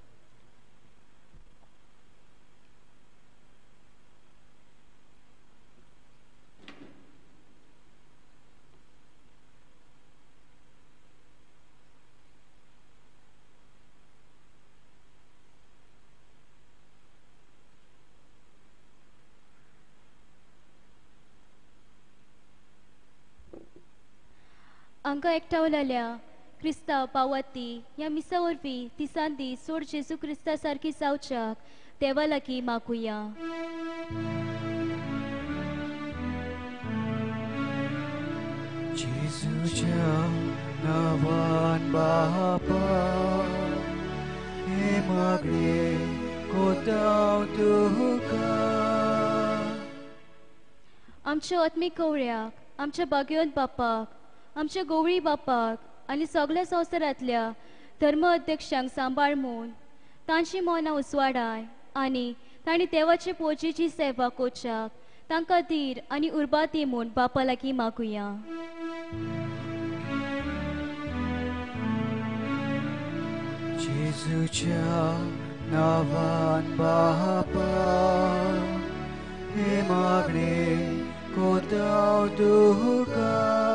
F: हांकां एकठावलेल्या क्रिस्तांव पावती ह्या मिसा वरवीं तिसांदी सोड जेजू क्रिस्ता सारकी जावच्याक देवा लागीं मागुया.
A: जेजूच्या नांवान बापा हे मागणे कोतांव तुका
F: आमच्या आत्मीक कवळ्याक आमच्या भाग्यवंत बापाक आमच्या गवळी बापाक आनी सगळ्या संवसारांतल्या धर्म अध्यक्षांक सांबाळ म्हूण तांची मनां उसवाडाय आनी तांणी देवाचे पोचेची सेवा कोचाक तांकां धीर आनी उर्बा दी म्हूण बापा लागीं मागुया.
A: जेजूच्या नांवान बापा हे मागणे कोतांव तुका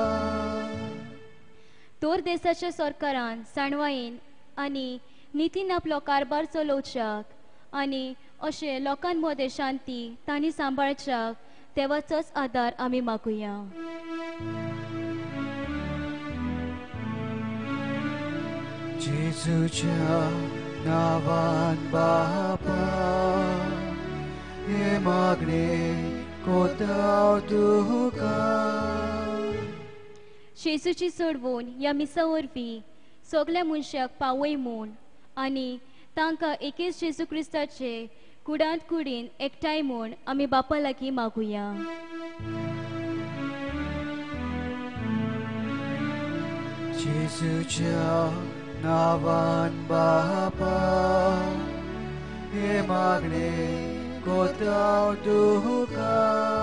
F: तोर देशाच्या सरकारान साणवाईन आनी नितीन आपलो कारभार चलोवच्याक आनी अशें लोकां मदें शांती तांणी सांबाळच्याक देवाचोच आदार आमी मागुया.
A: जेजूच्या नांवान बापा हे मागणे कोतांव तुका
F: जेजूची सोडवून ह्या मिसा वरवीं सगल्या मनशाक पावय म्हूण आनी तांकां एकेच जेजू क्रिस्ताचे कुडांत कुडीन एकठांय म्हूण आमी बापा लागीं मागुया.
A: जेजूच्या नांवान बापा
B: हे मागणे कोताव तुका.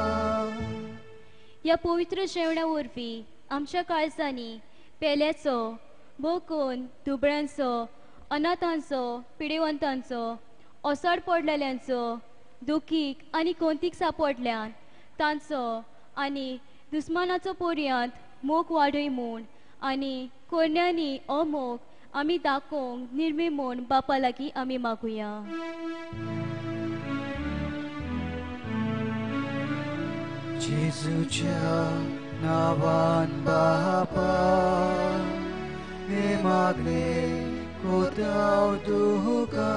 F: ह्या पवित्र जेवणा वरवीं आमच्या काळजांनी पेल्याचो, भोकून दुबळ्यांचो, अनाथांचो, पिडेवंतांचो, ओसाड पडलेल्यांचो, दुखीक आनी कोंतीक सांपडल्यान तांचो आनी दुस्मानाचो पर्यंत मोग वाडय म्हूण आनी कोरण्यांनी हो मोग आमी दाखोवंक निर्मी म्हूण बापा लागीं आमी मागुया.
B: जेजूच्या नावान बापा हे मागणे कोताव तुका.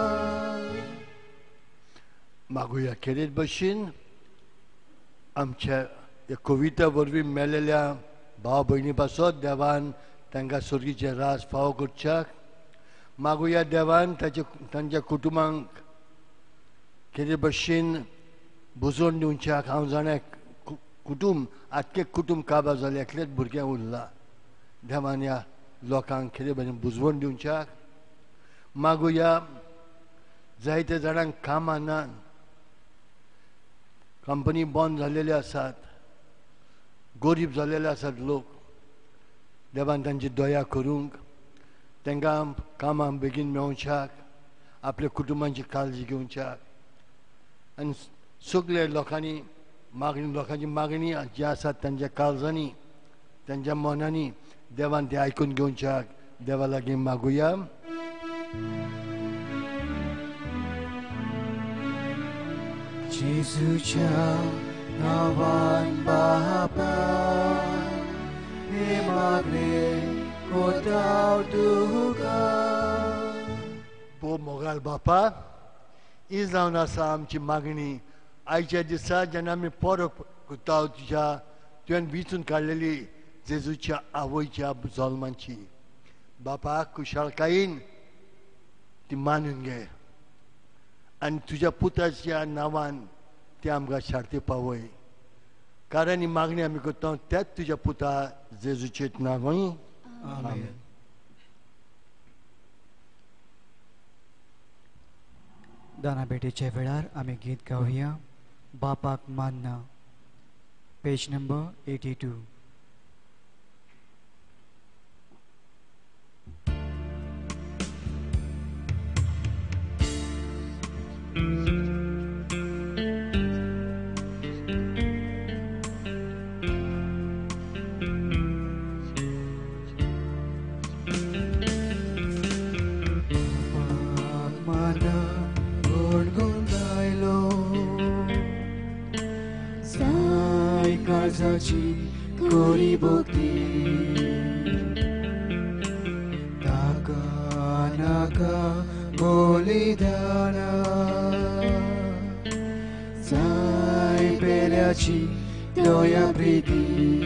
C: मागुया खेरीत भशेन आमच्या ह्या कोविडा वरवीं मेलेल्या भाव भयणी पासत देवान तांकां सुर्गीचे रास फावो करच्याक. मागुया देवान ताचे तांच्या कुटुंबांक खेरीत भशेन बुजोवन दिवच्याक. हांव जाणा कुटुंब आख्खे कुटुंब काबार जाले, एकलेच भुरग्यां उरला. देवान ह्या लोकांक खेरीत भशेन बुजवण दिवच्याक. मागुया जायते जाणांक कामां नात, कंपनी बंद जालेले आसात, गरीब जालेले आसात लोक. देवान तांची दया करूंक, तांकां कामां बेगीन मेळोवच्याक, आपल्या कुटुंबांची काळजी घेवच्याक. आनी सगळे लोकांनी मागणी लोकांची मागणी जी आसात तांच्या काळजांनी तांच्या मनांनी देवान ते आयकून घेवच्याक. देवा लागीं मागुया.
B: जेजूच्या नावान बापा हे मागणे कोताव तुका.
C: पो मोगाल बापा, ही जावन आसा आमची मागणी. आयच्या दिसा जेन्ना आमी परब करता तुज्या तुवें विचून काडलेली जेजूच्या आवयच्या जल्माची बापा कुशळकायेन ती मानून घे आनी तुज्या पुताच्या नांवान ती आमकां शार्ती पावय. कारण ही मागणी आमी करता त्याच तुज्या पुता जेजूचे नांवय.
A: आमेन. दानाबेटीच्या वेळार आमी गीत गावया. बापाक मानना, पेज नंबर एटी टू.
B: कोरी भक्ती ताका नाका बलिदाना जाय पेल्याची दया प्रिती.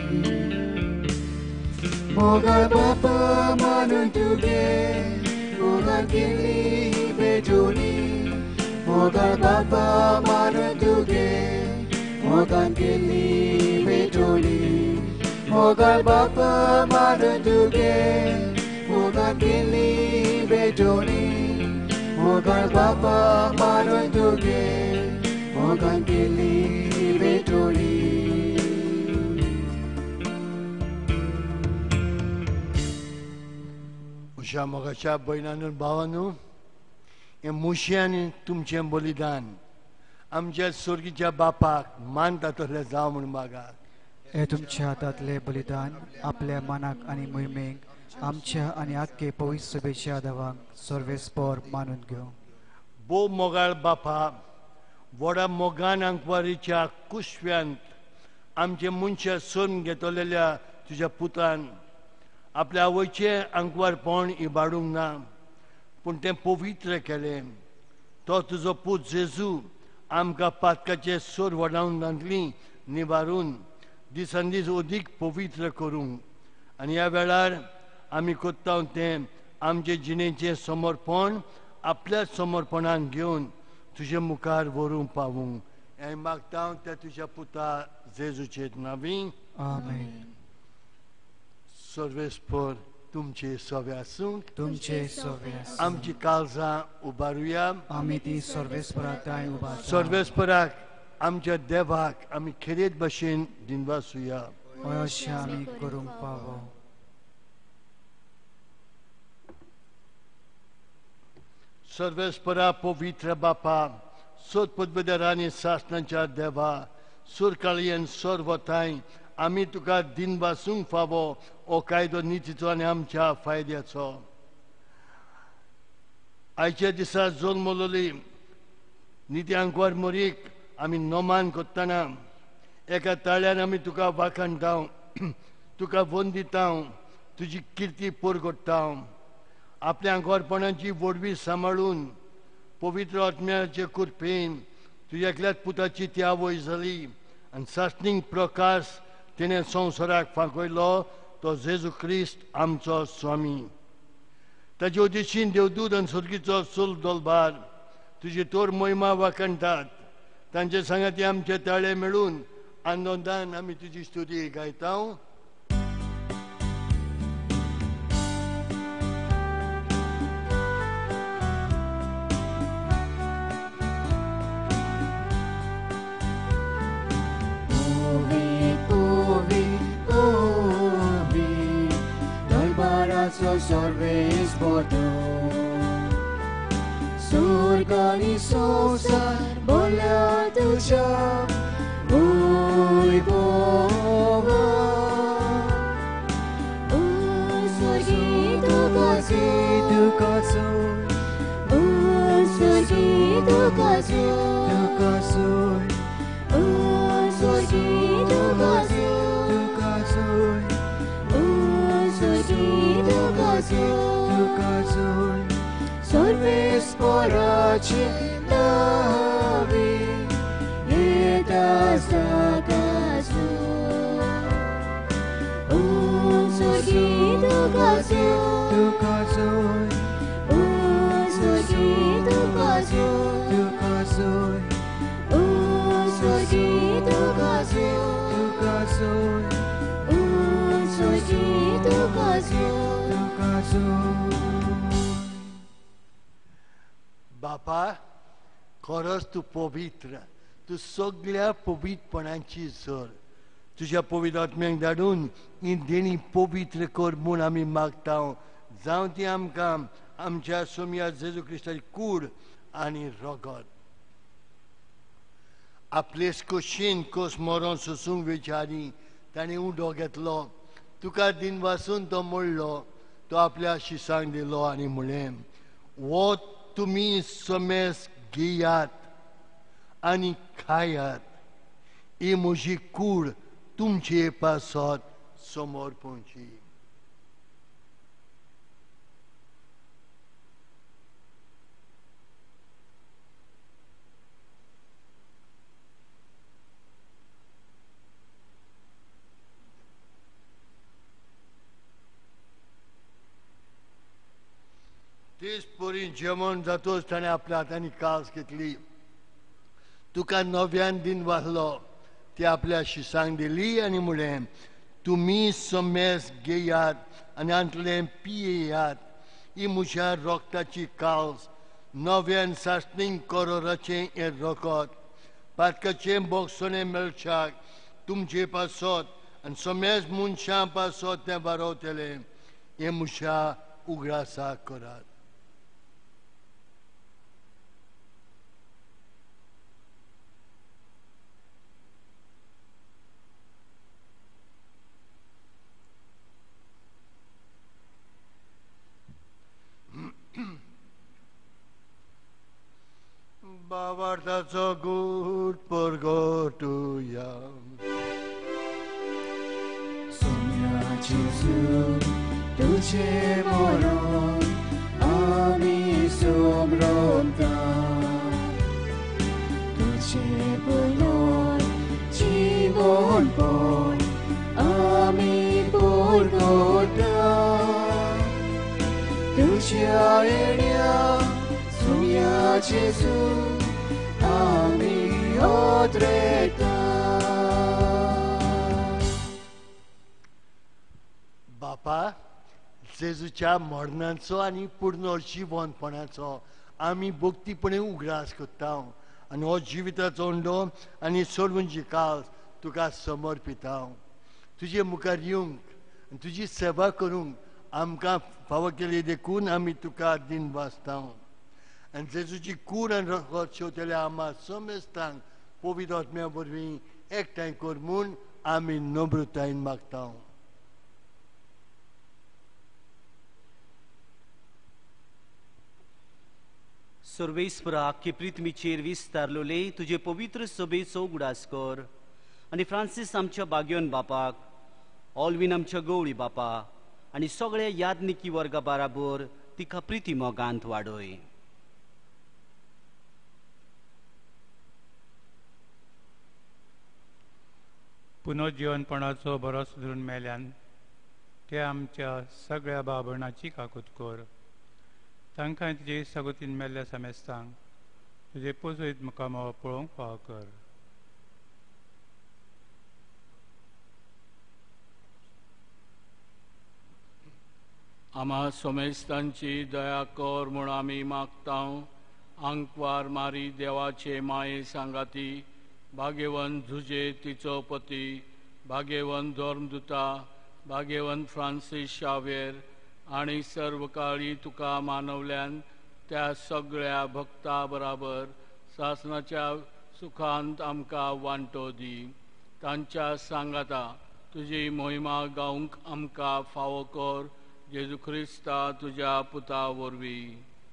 B: मोगाळ बापा मानून तुगे मोगाळ केली बेजोनी. मोगाळ बापा मानून तुगे मोगाळ केली बेजोनी. मोगाळ बापा मानून तुगे मोगाळ केली बेजोनी. मोगाळ बापा मानून तुगे मोगाळ केली बेजोनी.
C: उशा मोगाच्या भयणांनो भावांनो, हे मुशयान तुमचें बलिदान आमच्या सुर्गीच्या बापाक मानता तसलें जावं म्हूण मागात.
A: हे तुमच्या हातांतले बलिदान आपल्या मनाक आनी मोहिमेक आमच्या आनी आख्खे पवित्र सभेच्या देवाक सर्वेस्पर मानून घेव.
C: बो मोगाळ बापा, व्हडा मोगान अंकवारीच्या कुशव्यांत आमचे मनशां सोन घेतलेल्या तुज्या पुतान आपल्या आवयचें अंकवारपण इबाडूंक ना, पूण तें पवित्र केलें. तो तुजो पूत जेजू आमकां पातकाचे सोर वडावन घातली निबारून दिसान दीस अदीक पवित्र करूंक. आनी ह्या वेळार आमी कोत्ता तें आमचे जिणेचें समर्पण आपल्या समर्पणान घेवन तुजे मुखार व्हरूंक पावूंक. हें मागता त्या तुज्या पुता जेजूचे नांवी.
A: आमेन.
C: सर्वेस्पर तुमचे सोवे आसूं
A: तुमचे सोवे आसूं.
C: आमची काळजां उबारुया.
A: आमी ती सर्वेस्पराताय उबारता.
C: सर्वेस्पराक आमच्या देवाक आमी खेरेत भशेन दिनवासुया.
A: अशें आमी करूंक पावो.
C: सर्वेस्परा पवित्र बापा, सोद पदवेदारांनी शासनाच्या देवा, सुरकाळयेन सर्वताय आमी तुका दिनवासूंक फावो हो कायदो नितीचो आनी आमच्या फायद्याचो. आयच्या दिसा जल्मलोली नित्यांकवार मोरीक आमी नोमान कोत्ताना एका ताळ्यान आमी तुका वाखणटा, तुका वंदिता, तुजी किर्ती पोरगोडटा. आपल्या आंगवरपणाची वडवी सांबाळून पवित्र आत्म्याचे कुरपेन तुज्या एकल्याच पुताची ती आवय जाली आनी सासणीक प्रकाश तिणें संवसाराक फांकयलो तो जेजू क्रिस्त आमचो स्वामी. ताचे उद्देशीन देवदूत आनी सर्गीचो चल दोलबार तुजी तोर महिमा वाखणटात. तांचे सांगाती आमचे ताळे मेळून आनंदान आमी तुजी स्तुती गायता.
B: Sorves bodo Surgani sosa bola tuja Ui bova O sorgido gazu Tu gazu O sorgido gazu Tu gazu O sorgido gazu Tu gazu Sorves porace lavi Edas agazu Un sorgido gazu Tu gazu Un sorgido gazu Tu gazu Un sorgido gazu Tu gazu Un sorgido gazu Tu gazu.
C: बापा, खरोच तू पवित्र, तू सगळ्या पवित्रपणांची सर. तुझ्या पवित्र आत्म्याक धाडून ही देणी पवित्र कर म्हूण आमी मागता. जावं ती आमकां आमच्या सोम्या जेजू क्रिस्ताची कूड आनी रगत. आपलेच खोशेन कस मरण सोसूंक विचारी ताणें उडो घेतलो. तुका दिनवासून तो म्हणलो, तो आपल्या शिसांक दिलो आनी म्हळें, वो तुमी समेस घेयात आनी खायात. ही म्हजी कूड तुमचे पासत समर्पणची. तेच पोरी जेवण जातोच ताणें आपल्या हातांनी कास घेतली. तुका नव्यान दिन वाहलो ती आपल्या शिसांक दिली आनी म्हळें, तुमी समेस घेयात आनी आंतलें पियेयात. ही म्हज्या रोगताची कास, नव्यान सासणीक करोराचें हें रगत. पातकाचें बोगसोणें मेळच्याक तुमचे पासत आनी समेस मनशां पासत तें वारवतलें. हें म्हज्या उगडासा करात. Bavartaco gut porgotuja.
B: Sonia Jezu, Duce moron, ami somronta. Duce bolon, Cimon bon, ami porgota. Duce aerea, Sonia Jezu, ami odreta.
C: बापा, जेजूच्या मरणाचो आनी पुनर्जीवनपणाचो आमी भक्तीपणे उगडास करता आनी हो जिविताचो अंडो आनी सोडवणची काळ तुका समर्पिता. तुजे मुखार येवंक तुजी सेवा करूंक आमकां फावो केली देखून आमी तुका दिन वाचता. आनी जेजूची कूड आनी रगत शेवतेल्या आम्हा समेस्तांक पवित्र आत्म्या वरवीं एकठांय कर म्हूण आमी नम्रतायेन मागता.
G: सर्वेस्परा आख्खे पृथ्वीचेर विस्तारलोले तुजे पवित्र सभेचो उगडास कर आनी फ्रांसीस आमच्या बागयोन बापाक, ऑल्वीन आमच्या गवळी बापा आनी सगळ्या यादनिकी वर्गा बराबर तिका प्रिती मोगांत वाडय.
H: पुनर्जीवनपणाचो बरोस धरून मेल्यान ते आमच्या सगळ्या बाबणाची काकूत कर. तांकां तुजे सगोतीन मेल्ल्या समेस्तांक तुजे पोसयत मुखामो पळोवंक फाव कर.
D: आम्हा समेस्तांची दया कर म्हूण आमी मागता. आंकवार मारी देवाचे माये सांगाती, भाग्यवन झुजे तिचो पती, भाग्यवन धर्मदुता, भाग्यवन फ्रांसीस शावेर आनी सर्व काळी तुका मानवल्यान त्या सगळ्या भक्ता बराबर सासणाच्या सुखांत आमकां वांटो दी. तांच्या सांगाता तुजी मोहिमा गावंक आमकां फावो कर. जेजू ख्रिस्ता तुज्या पुता वरवीं.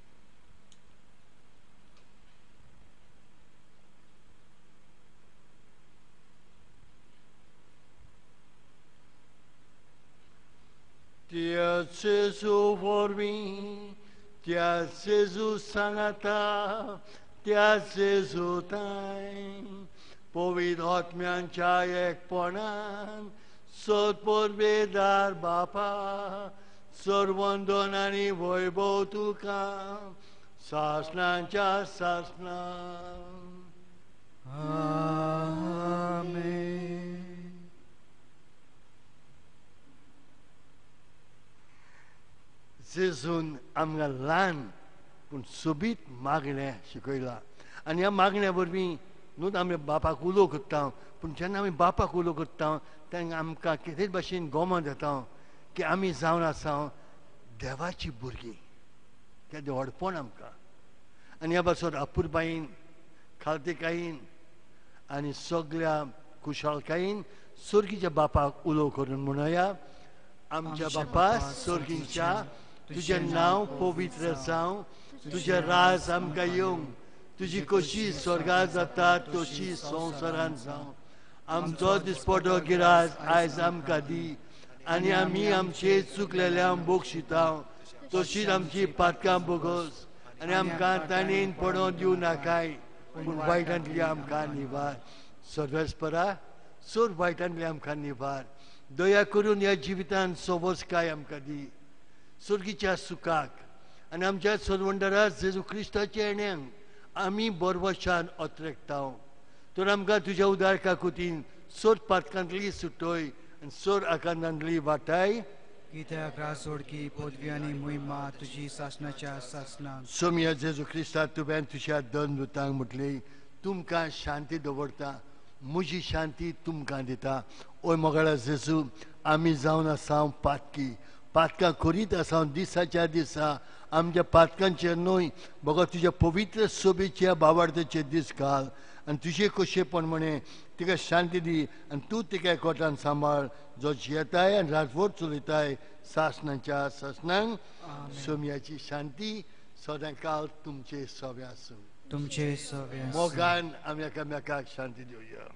C: त्या जेजू वरवीं, त्या जेजू सांगाता, त्या जेजू ताय पवित्र आत्म्यांच्या एकपणान सत्परवेदार बापा सर्वंदन आनी वैभव तुका सासणांच्या सासणां.
A: आमेन.
C: जेजून आमकां ल्हान पूण सोबीत मागणें शिकयलां आनी ह्या मागण्या वरवीं न्हू आमी बापाक उलो करता, पूण जेन्ना आमी बापाक उलो करता तेन्ना आमकां कितेंच भाशेन गोमोन जाता की आमी जावन आसा देवाची भुरगीं. तें व्हडपण आमकां आनी ह्या भाशेन अपुरबायेन खालतेकायेन आनी सगळ्या कुशळकायेन सर्गीच्या बापाक उलो करून म्हणया. आमच्या बापा सर्गीच्या तुजें नांव पवित्र जावं, तुजें राज आमकां येवंक, तुजी कशी स्वर्गांत जाता तशी संवसारांत जावं. आमचो दिसपटो गिराज आयज आमकां दी आनी आमी आमचे चुकलेल्यांक बोगशिता तशीच आमची पातकां बोगोस आनी आमकां ताणेन पडोवन दिवं नाकाय पूण वायटांतली आमकां निवार. सर्वेस्परा चड वायटांतली आमकां निवार. दया करून ह्या जिवितांत सवस्काय आमकां दी सर्गीच्या सुखाक आनी आमच्या सर्वंडरा जेजू क्रिस्ताच्या येण्याक आमी बरवशान अत्रेकता. तर आमकां तुज्या उदार काकुतीन चड पातकांतली सुटोय आनी चड आकांतांतली वाटाय.
A: कित्याक रास सोडकी पदवी आनी मोहिमा तुजी सासणाच्या सासणांक.
C: सोम्या जेजू क्रिस्ता तुवें तुज्या दन दुतांक म्हटली तुमकां शांती दवरता, म्हजी शांती तुमकां दिता. ओय मोगाळा जेजू, आमी जावन आसा पातकी, पातकां करीत आसा दिसाच्या दिसा आमच्या पातकांचेर न्हय बगो तुज्या पवित्र सोबेच्या बावार्थाचे दीस घाल आनी तुजे कशेपण म्हणे तिका शांती दी आनी तूं तिका एकवटान सांबाळ जो जियेताय आनी राजवट चलयताय सासणांच्या सासणांक. सोम्याची शांती सदां काल तुमचे सवे आसूं.
A: तुमचे सवे
C: मोगान आमी एकामेकाक शांती दिवया.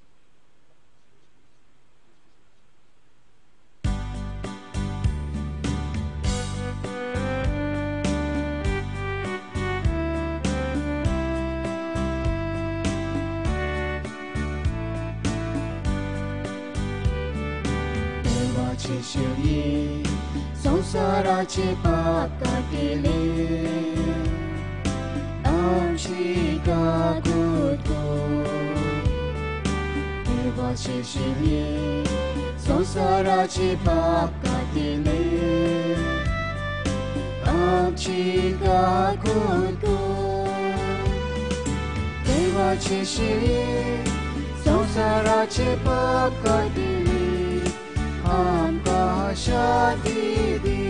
B: शिवये संसाराचे पाप काटिले आमची काकूत देवाचे शिवये संसाराचे पाप काटिले आमची काकूत देवाचे शिरी संसाराचे पाप काढली आमकां शांती दी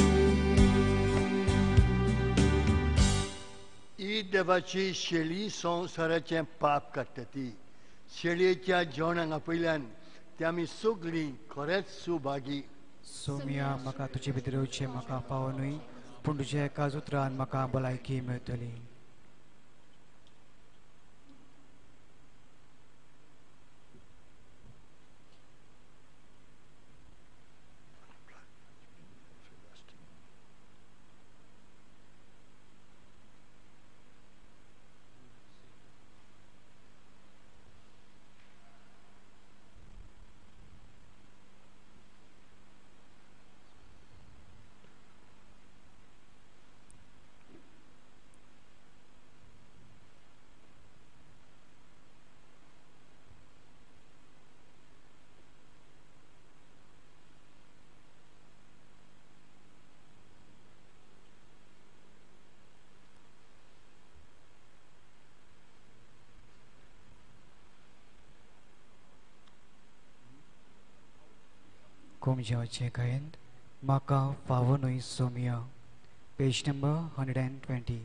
C: ही देवाची शेळी संवसाराचें पाप काडटा ती शेळयेच्या जेवणाक आपयल्यान ती आमी सगळीं खरेंच सुभागी
A: सोम्या म्हाका तुजे भितर येवचें म्हाका फावो न्हय पूण तुज्या एकाच उतरान म्हाका भलायकी मेळटली कोमजेवाचे गायन म्हाका फावो न्हय सोम्या page number hundred and twenty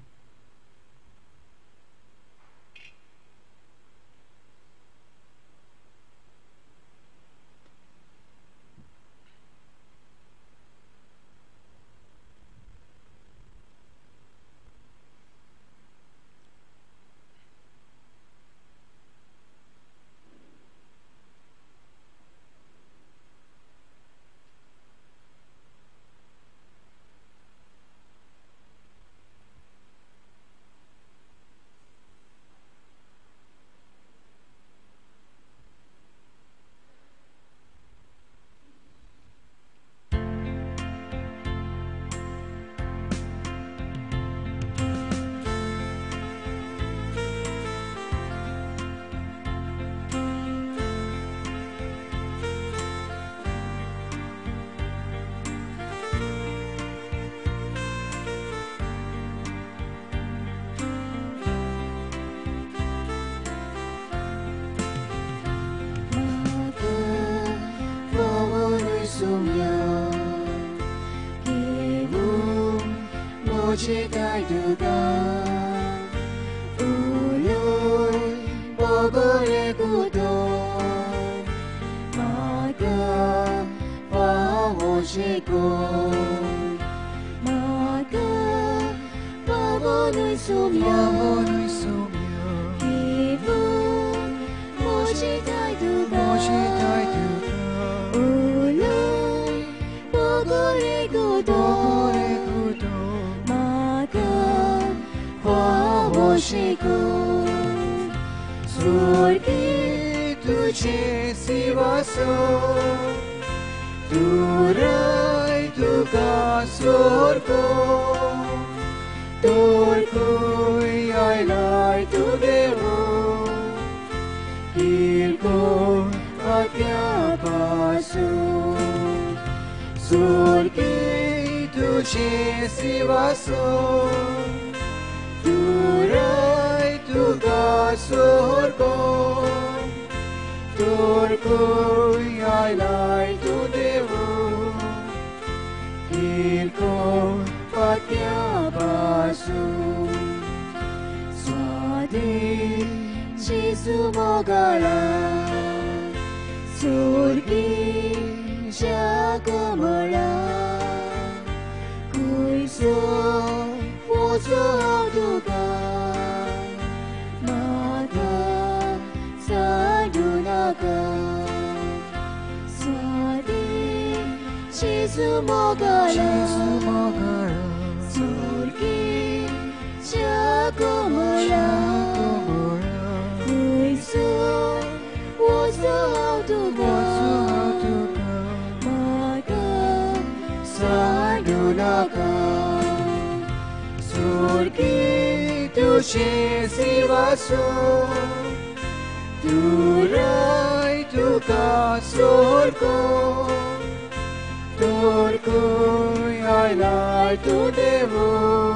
B: Corcui ai tu devo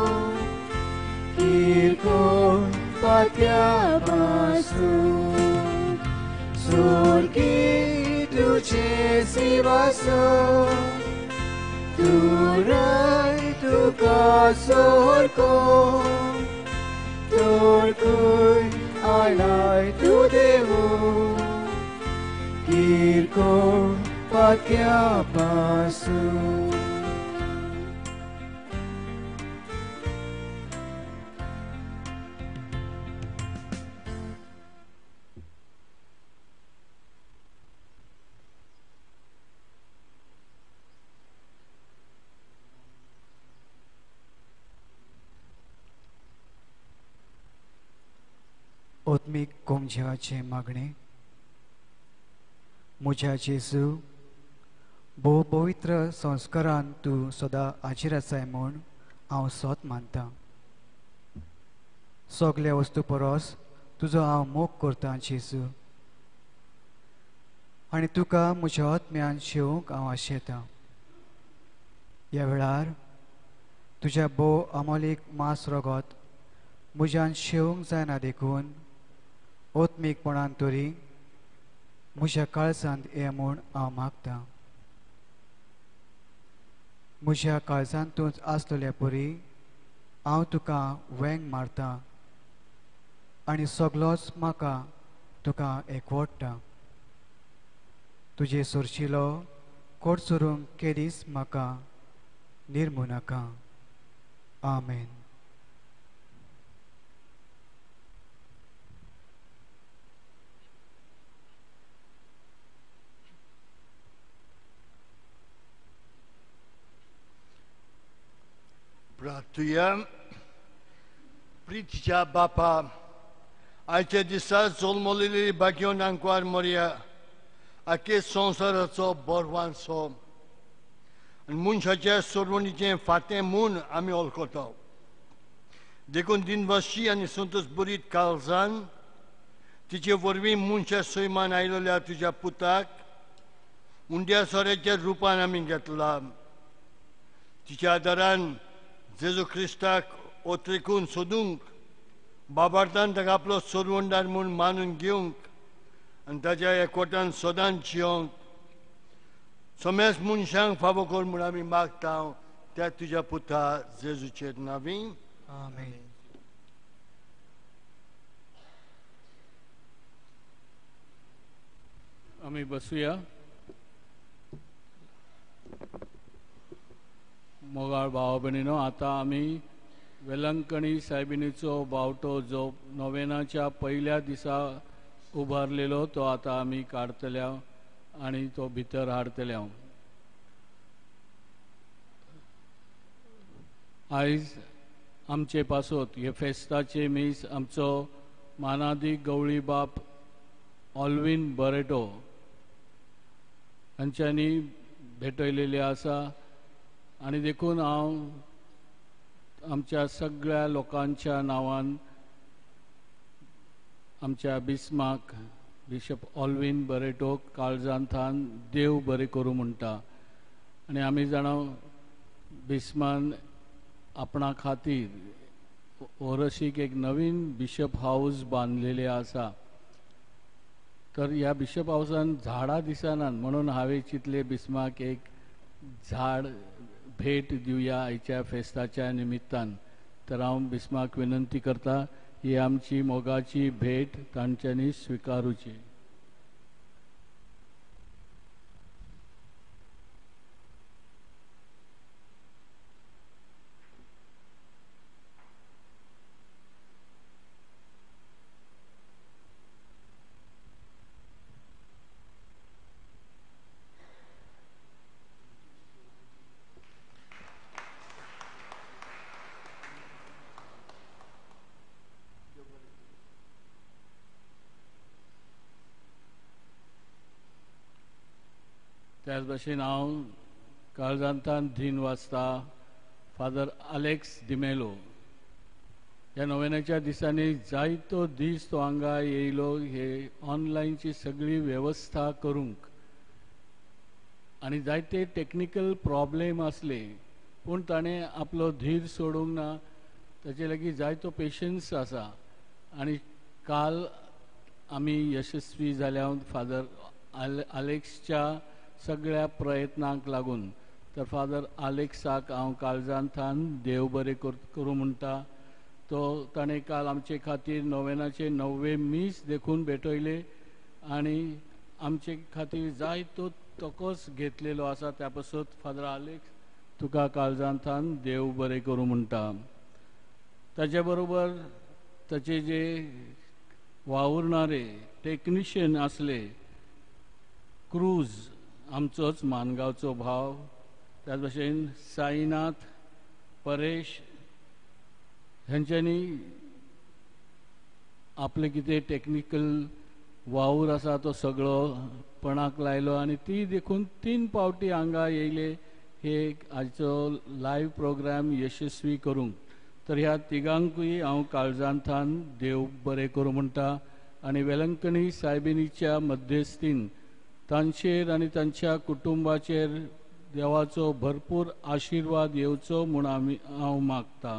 B: Kirkon patya basu Surgi tuझे सिवासो Tu rai tu kasor ko Corcui ai tu devo Kirkon patya basu
A: ओत्मीक कोमजेवाचे मागणे म्हज्या जेजू भोव पवित्र संस्कारान तूं सदां हाजीर आसाय म्हूण हांव सोत मानतां सगल्या वस्तू परस तुजो हांव मोग करतां जेजू आनी तुका म्हज्या आत्म्यान शेवूंक हांव आशेतां ह्या वेळार तुज्या भोव अमोलीक मास रगत म्हज्यान शेवूंक जायना देखून ओत्मीकपणान तरी म्हज्या काळजांत ये म्हूण हांव मागतां म्हज्या काळजांतूच आसलेल्या परी हांव तुका वेंग मारतां आनी सगलोच म्हाका तुका एकवटता तुजे सुरशिलो कोट सुरूंक केदीस म्हाका निर्मू नाका आमेन
C: Pratuja, pritja bapa, आयच्या दिसा जल्मलेली बागयोन आंकवार मोरया आखे संवसाराचो बरवांसो आनी मनशाच्या सोडवणीचें फाटें म्हूण आमी वळखता देखून दिनवाशी आनी संतोश बरीत काळजान तिचे वरवीं मनशा सैमान आयलेल्या तुज्या पुताक उंड्या सोऱ्याच्या रुपान आमी घेतला तिच्या आदारान जेजू क्रिस्ताक ओत्रेकून सोदूंक बाबार्थान ताका आपलो सोदवंडार म्हूण मानून घेवंक आनी ताच्या एकवटान सदांच जियोंक समेस मनशांक फावो कर म्हूण आमी मागता त्या तुज्या पुता जेजूचेर नांवी
A: आमेन
D: आमी बसूया मोगाळ भाव भयणीनो आतां आमी वेलंकणी सायबिणीचो बावटो जो नोवेनाच्या पयल्या दिसा उबारलेलो तो आतां आमी काडटल्या आनी तो भितर हाडटल्या आयज आमचे पासत हे फेस्ताचे मीस आमचो मानादी गवळी बाप ऑल्विन बरेटो हांच्यांनी भेटयलेले आसा आनी देखून हांव आमच्या सगळ्या लोकांच्या नांवान आमच्या बिस्माक बिशप ऑल्विन बरेटोक काळजांतान देव बरें करूं म्हणटा आनी आमी जाणा बिस्मान आपणा खातीर ओरशीक एक नवीन बिशप हाऊस बांदलेले आसा तर ह्या बिशप हाऊसान झाडां दिसनात म्हणून हांवें चिंतलें बिस्माक एक झाड भेट दिवया आयच्या फेस्ताच्या निमित्तान तर हांव बिस्माक विनंती करता ही आमची मोगाची भेट तांच्यांनी स्विकारूची त्याच भशेन हांव काळजांतान धीन वाचता फादर अलेक्स डिमेलो ह्या नोवेनाच्या दिसांनी जायतो दीस तो हांगा येयलो हे ऑनलायनची सगळी वेवस्था करूंक आनी जायते टेक्निकल प्रॉब्लेम असले पूण ताणें आपलो धीर सोडूंक ना. ताचे लागीं जायतो पेशन्स आसा. आनी काल आमी यशस्वी जाल्या फादर आल आलेक्सच्या सगळ्या प्रयत्नांक लागून. तर फादर आलेक्साक हांव काळजांतल्यान देव बरें कर करूं म्हणटा. तो ताणें काल आमचे खातीर नोवेनाचे णव्वे मीस देखून भेटयले आनी आमचे खातीर जायतो तोकोस घेतलेलो आसा. त्या पासत फादर आलेक्स तुका काळजांतल्यान देव बरें करूं म्हणटा. ताचे बरोबर ताचे जे वावुरणारे टेक्निशियन असले, क्रूज आमचोच मानगांवचो भाव, त्याच भशेन साईनाथ, परेश हेंच्यांनी आपले कितें टेक्निकल वावर आसा तो सगळो पणाक लायलो आनी ती देखून तीन पावटी हांगा येयले हे आजचो लायव्ह प्रोग्राम यशस्वी करूंक. तर ह्या तिगांकूय हांव काळजांतल्यान देव बरें करूं म्हणटा. आनी वेलंकणी सायबिणीच्या मध्यस्थीन तांचेर आनी तांच्या कुटुंबाचेर देवाचो भरपूर आशिर्वाद येवचो म्हूण आमी हांव मागता.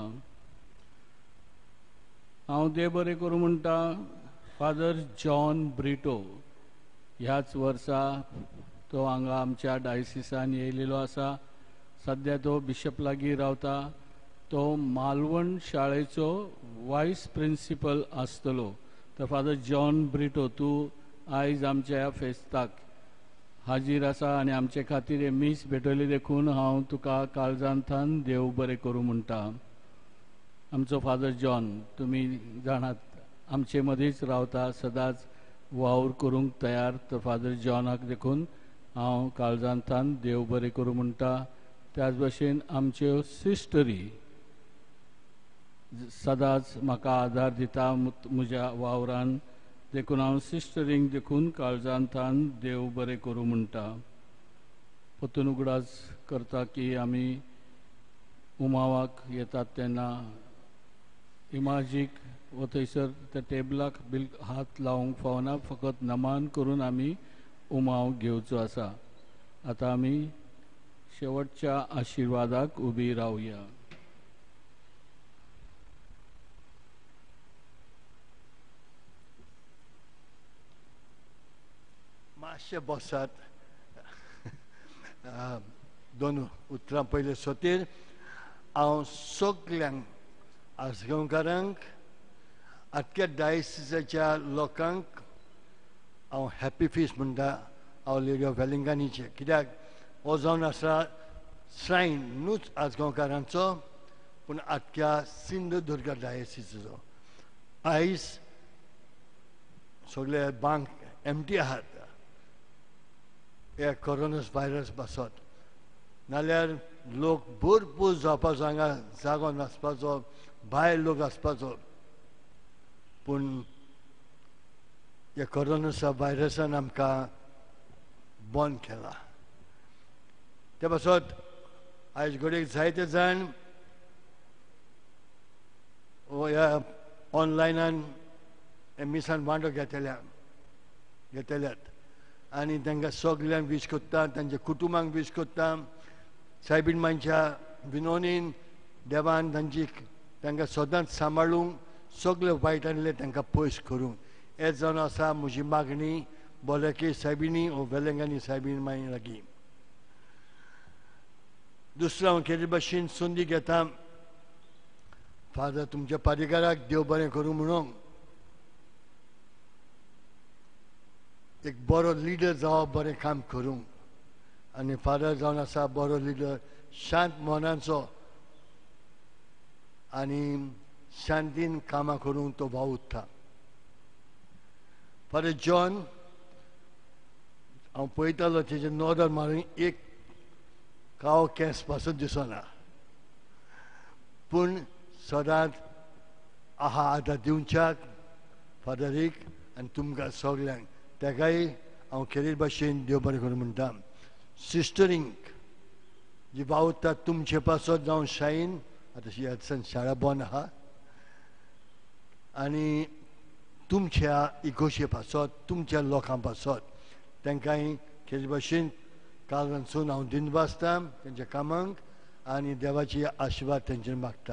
D: हांव देव बरें करूं म्हणटा. फादर जॉन ब्रिटो ह्याच वर्सा तो हांगा आमच्या डायसिसान येयलेलो आसा. सद्या तो बिशप लागीं रावता. तो मालवण शाळेचो वायस प्रिंसिपल आसतलो. तर फादर जॉन ब्रिटो तूं आयज आमच्या फेस्ताक हाजीर आसा आनी आमचे खातीर हे मीस भेटयले देखून हांव तुका काळजांतल्यान देव बरें करूं म्हणटा. आमचो फादर जॉन तुमी जाणात आमचे मदींच रावता, सदांच वावर करूंक तयार. तर फादर जॉनाक देखून हांव काळजांतल्यान देव बरें करूं म्हणटा. त्याच भशेन आमच्यो सिस्टरी सदांच म्हाका आदार दिता म्हज्या वावरान देखून हांव सिस्टरींक देखून काळजांतल्यान देव बरें करूं म्हणटा. परतून उगडास करता की आमी उमावाक येतात तेन्ना इमाजीक व थंयसर त्या टेबलाक बिल हात लावंक फावना, फकत नमान करून आमी उमाव घेवचो आसा. आतां आमी शेवटच्या आशिर्वादाक उबी रावया.
C: मातशे बसात. दोन उतरां पयले सोतेर हांव सगल्यांक आसगांवकारांक आख्या डायसिसाच्या लोकांक हांव हॅपी फीस्ट म्हणटा हांव लेडी ऑफ वेलिंगनीचे. कित्याक हो जावन आसा श्रायन न्हूच आसगांवकारांचो पूण आख्या सिंधुदुर्ग डायसिसाचो. आयज सगळे बांक एमटी आहात हे कोरोना व्हायरस पासत. नाल्यार लोक भरपूर जावपाचो, हांगा जागो नासपाचो, भायर लोक आसपाचो. पूण हे कोरोना व्हायरसान आमकां बंद केला. ते पासत आयज घडयेक जायते जाण ह्या ऑनलायनान मिसान वांटो घेतल्या घेतल्यात आनी तांकां सगल्यांक विश कोत्ता, तांच्या कुटुंबांक विश कोत्ता. सायबीण मांच्या विनोनीन देवान तांची तांकां सदांच सांबाळूंक, सगळे वायट आसले तांकां पयस करूंक हें जावन आसा म्हजी मागणी बोलेके सायबिणी वो वेलंगानी सायबीण मांय लागीं. दुसरो हांव केले भाशेन संदी घेता फादर तुमच्या पारीकाराक देव बरें करूं म्हणून. एक बरो लिडर जावप, बरें काम करूंक. आनी फादर जावन आसा बरो लिडर, शांत मनाचो आनी शांतीन कामां करूंक तो वावुरता. फादर जॉन हांव पळयतालो तेजे नोदर मारून एक काळो केंस पासून दिसना, पूण सदांच आहा आदार दिवच्याक फादरीक आनी तुमकां सगल्यांक. ताकाय हांव खेरीत भाशेन देव बरें करूं म्हणटा. सिस्टरींक जी वावुरता तुमचे पासत जावं शायन, आतां शाळा बंद आहा, आनी तुमच्या इगोशे पासत तुमच्या लोकां पासत तांकांय खेरीत भाशेन कालसून हांव दिन वाचता तेंच्या कामांक आनी देवाची आशिर्वाद तेंचेर मागता.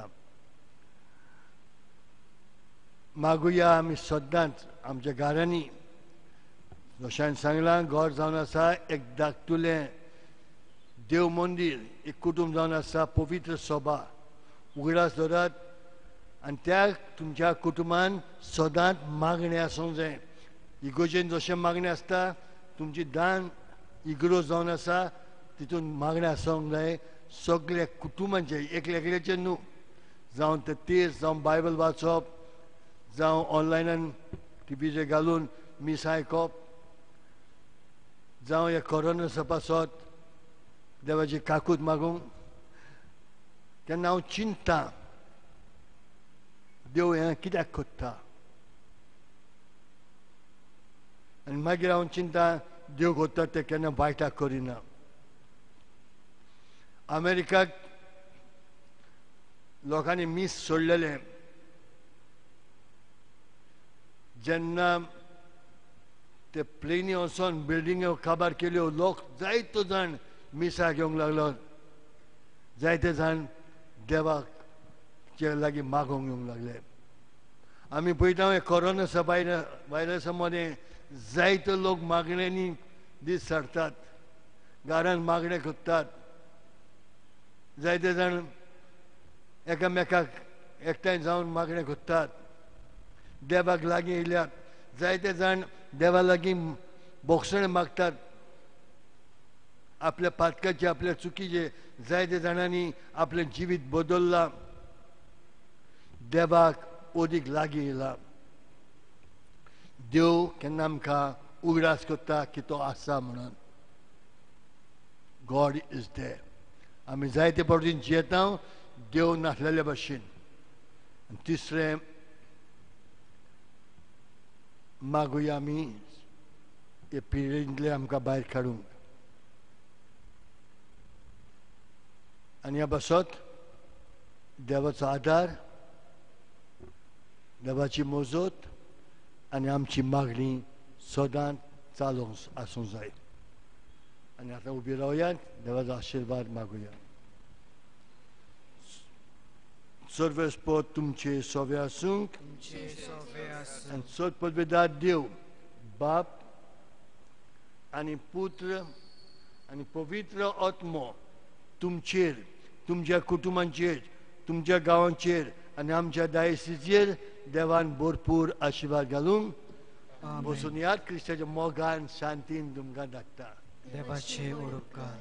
C: मागुया आमी सदांच आमच्या घरांनी जशें हांवें सांगलां घर जावन आसा एक धाकटुलें देव मंदिर, एक कुटुंब जावन आसा पवित्र सभा उगडास दवरात आनी त्या तुमच्या कुटुंबान सदांच मागणें आसूंक जाय. इगोजेन जशें मागणें आसता तुमची दान इगरो जावन आसा तितून मागणें आसूंक जाय सगळ्या कुटुंबांचे, एकले एकल्याचें न्हू. जावं ते तीर्थ जावं बायबल वाचप जावं ऑनलायनान टिवीचेर घालून मीस आयकप जावं हे कोरोना सपासत देवाची काकूट मागूंक. तेन्ना हांव चिंततां देव हें कित्याक कोत्ता आनी मागीर हांव चिंतां देव कोत्ता तें केन्ना वायटाक करिना. अमेरिकाक लोकांनी मीस सोडलेलें जेन्ना ते प्लेनी वचोन बिल्डिंग्यो काबार केल्यो लोक जायतो जाण मिसा घेवंक लागलो, जायते जाण देवाक चे लागीं मागोंक येवंक लागले. आमी पळयता हे कोरोना व्हायरसा मदें जायते लोक मागण्यांनी दीस सारतात, घरांत मागणे कोत्तात. जायते जाण एकामेकाक एकठांय जावन मागणे कोत्तात, देवाक लागीं येयल्यात. जायते जाण देवा लागीं बोगसणे मागतात आपल्या पातकाचे, आपल्या चुकीचे. जायते जाणांनी आपलें जिवीत बदल्लां, देवाक ओदीक लागीं येयला. देव केन्ना आमकां उगडास कोत्ता की तो आसा म्हणून. God is there. आमी जायते पडून जियेता देव नासलेल्या भशेन. तिसरें मागुया आमी हे पिळेंतले आमकां भायर काडूंक. आनी ह्या बसत देवाचो आदार, देवाची मोजत आनी आमची मागणी सदांच चालूंक आसूंक जाय. आनी आतां उबी रावयात, देवाचो आशिर्वाद मागुया. सर्वेस्पद तुमचे सोवे आसूंक आनी सदपदवेदार देव बाप आनी पुत्र आनी पवित्र आत्मो तुमचेर, तुमच्या कुटुंबांचेर, तुमच्या गांवांचेर आनी आमच्या दायसीचेर देवान भरपूर आशिर्वाद घालूंक. बसून याद क्रिस्ताच्या मोगान शांतीन तुमकां धाडटा.
A: देवाचे उपकार.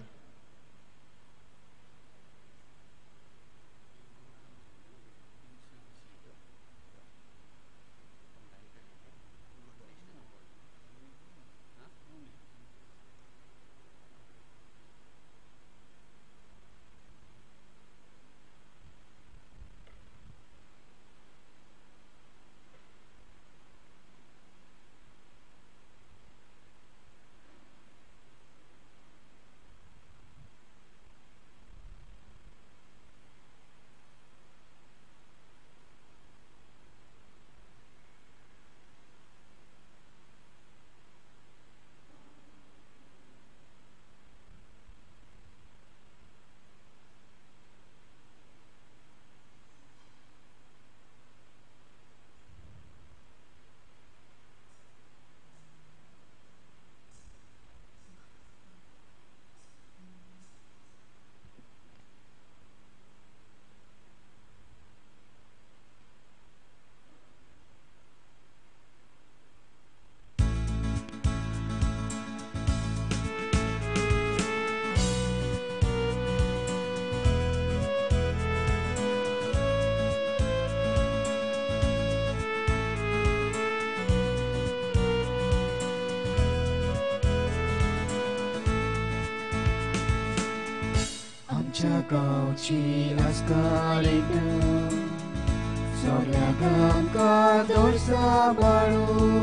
B: गांवची लास्काळी तूं सगळ्या आमकां दोर सांबाळूं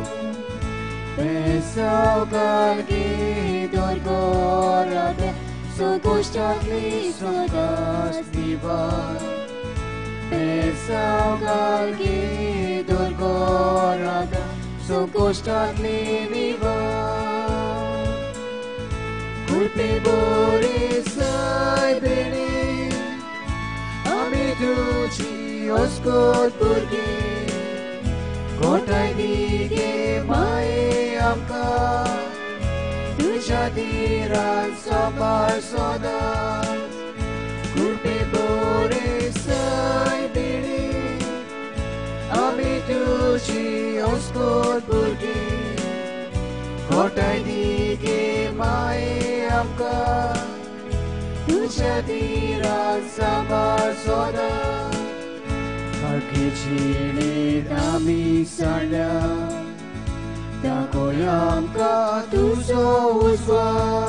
B: बेसावकार गे दोर गोराद संकोश्टांतली सदांच दिवार बेसावकार गे दोर गोराद संकोश्टांतली निवार कुर्पी बोरी सय बेणी आमी तुझी ओस्कोत भुरगी गोठाय दिगे माये आमकां तुझ्या दिरान सोबार सोदां कुर्पी बोरी सय बेणी आमी तुझी ओस्कोत भुरगी गोठाय दिगे माये आमकां तुझ्या दिरान सोबार सोदां Archicini nami sarda Dakoy amka tuzo uzwa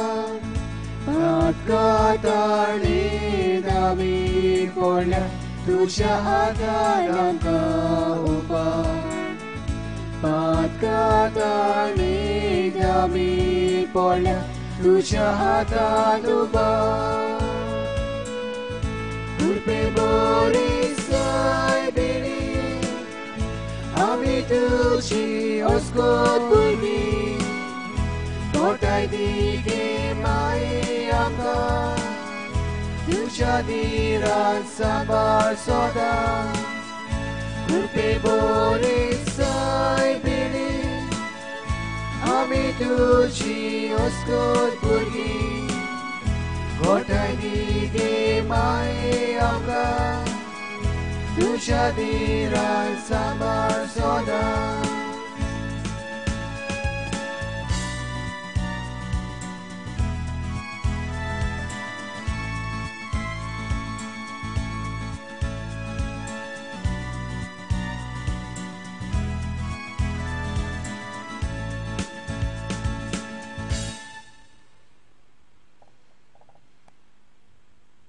B: Patkatarni nami porla Tuja adalanka upa Patkatarni nami porla Tuja adaluba Kurpe boris आमी तुझी ओस्कोत भुरगी गोठाय दिगे माये आमकां तुझ्या दिरान सांबाळ सोदां कुर्पे बोरी सय बेणी आमी तुझी ओस्कोत भुरगी गोठाय दिगे माये आमकां तुझ्या दिरान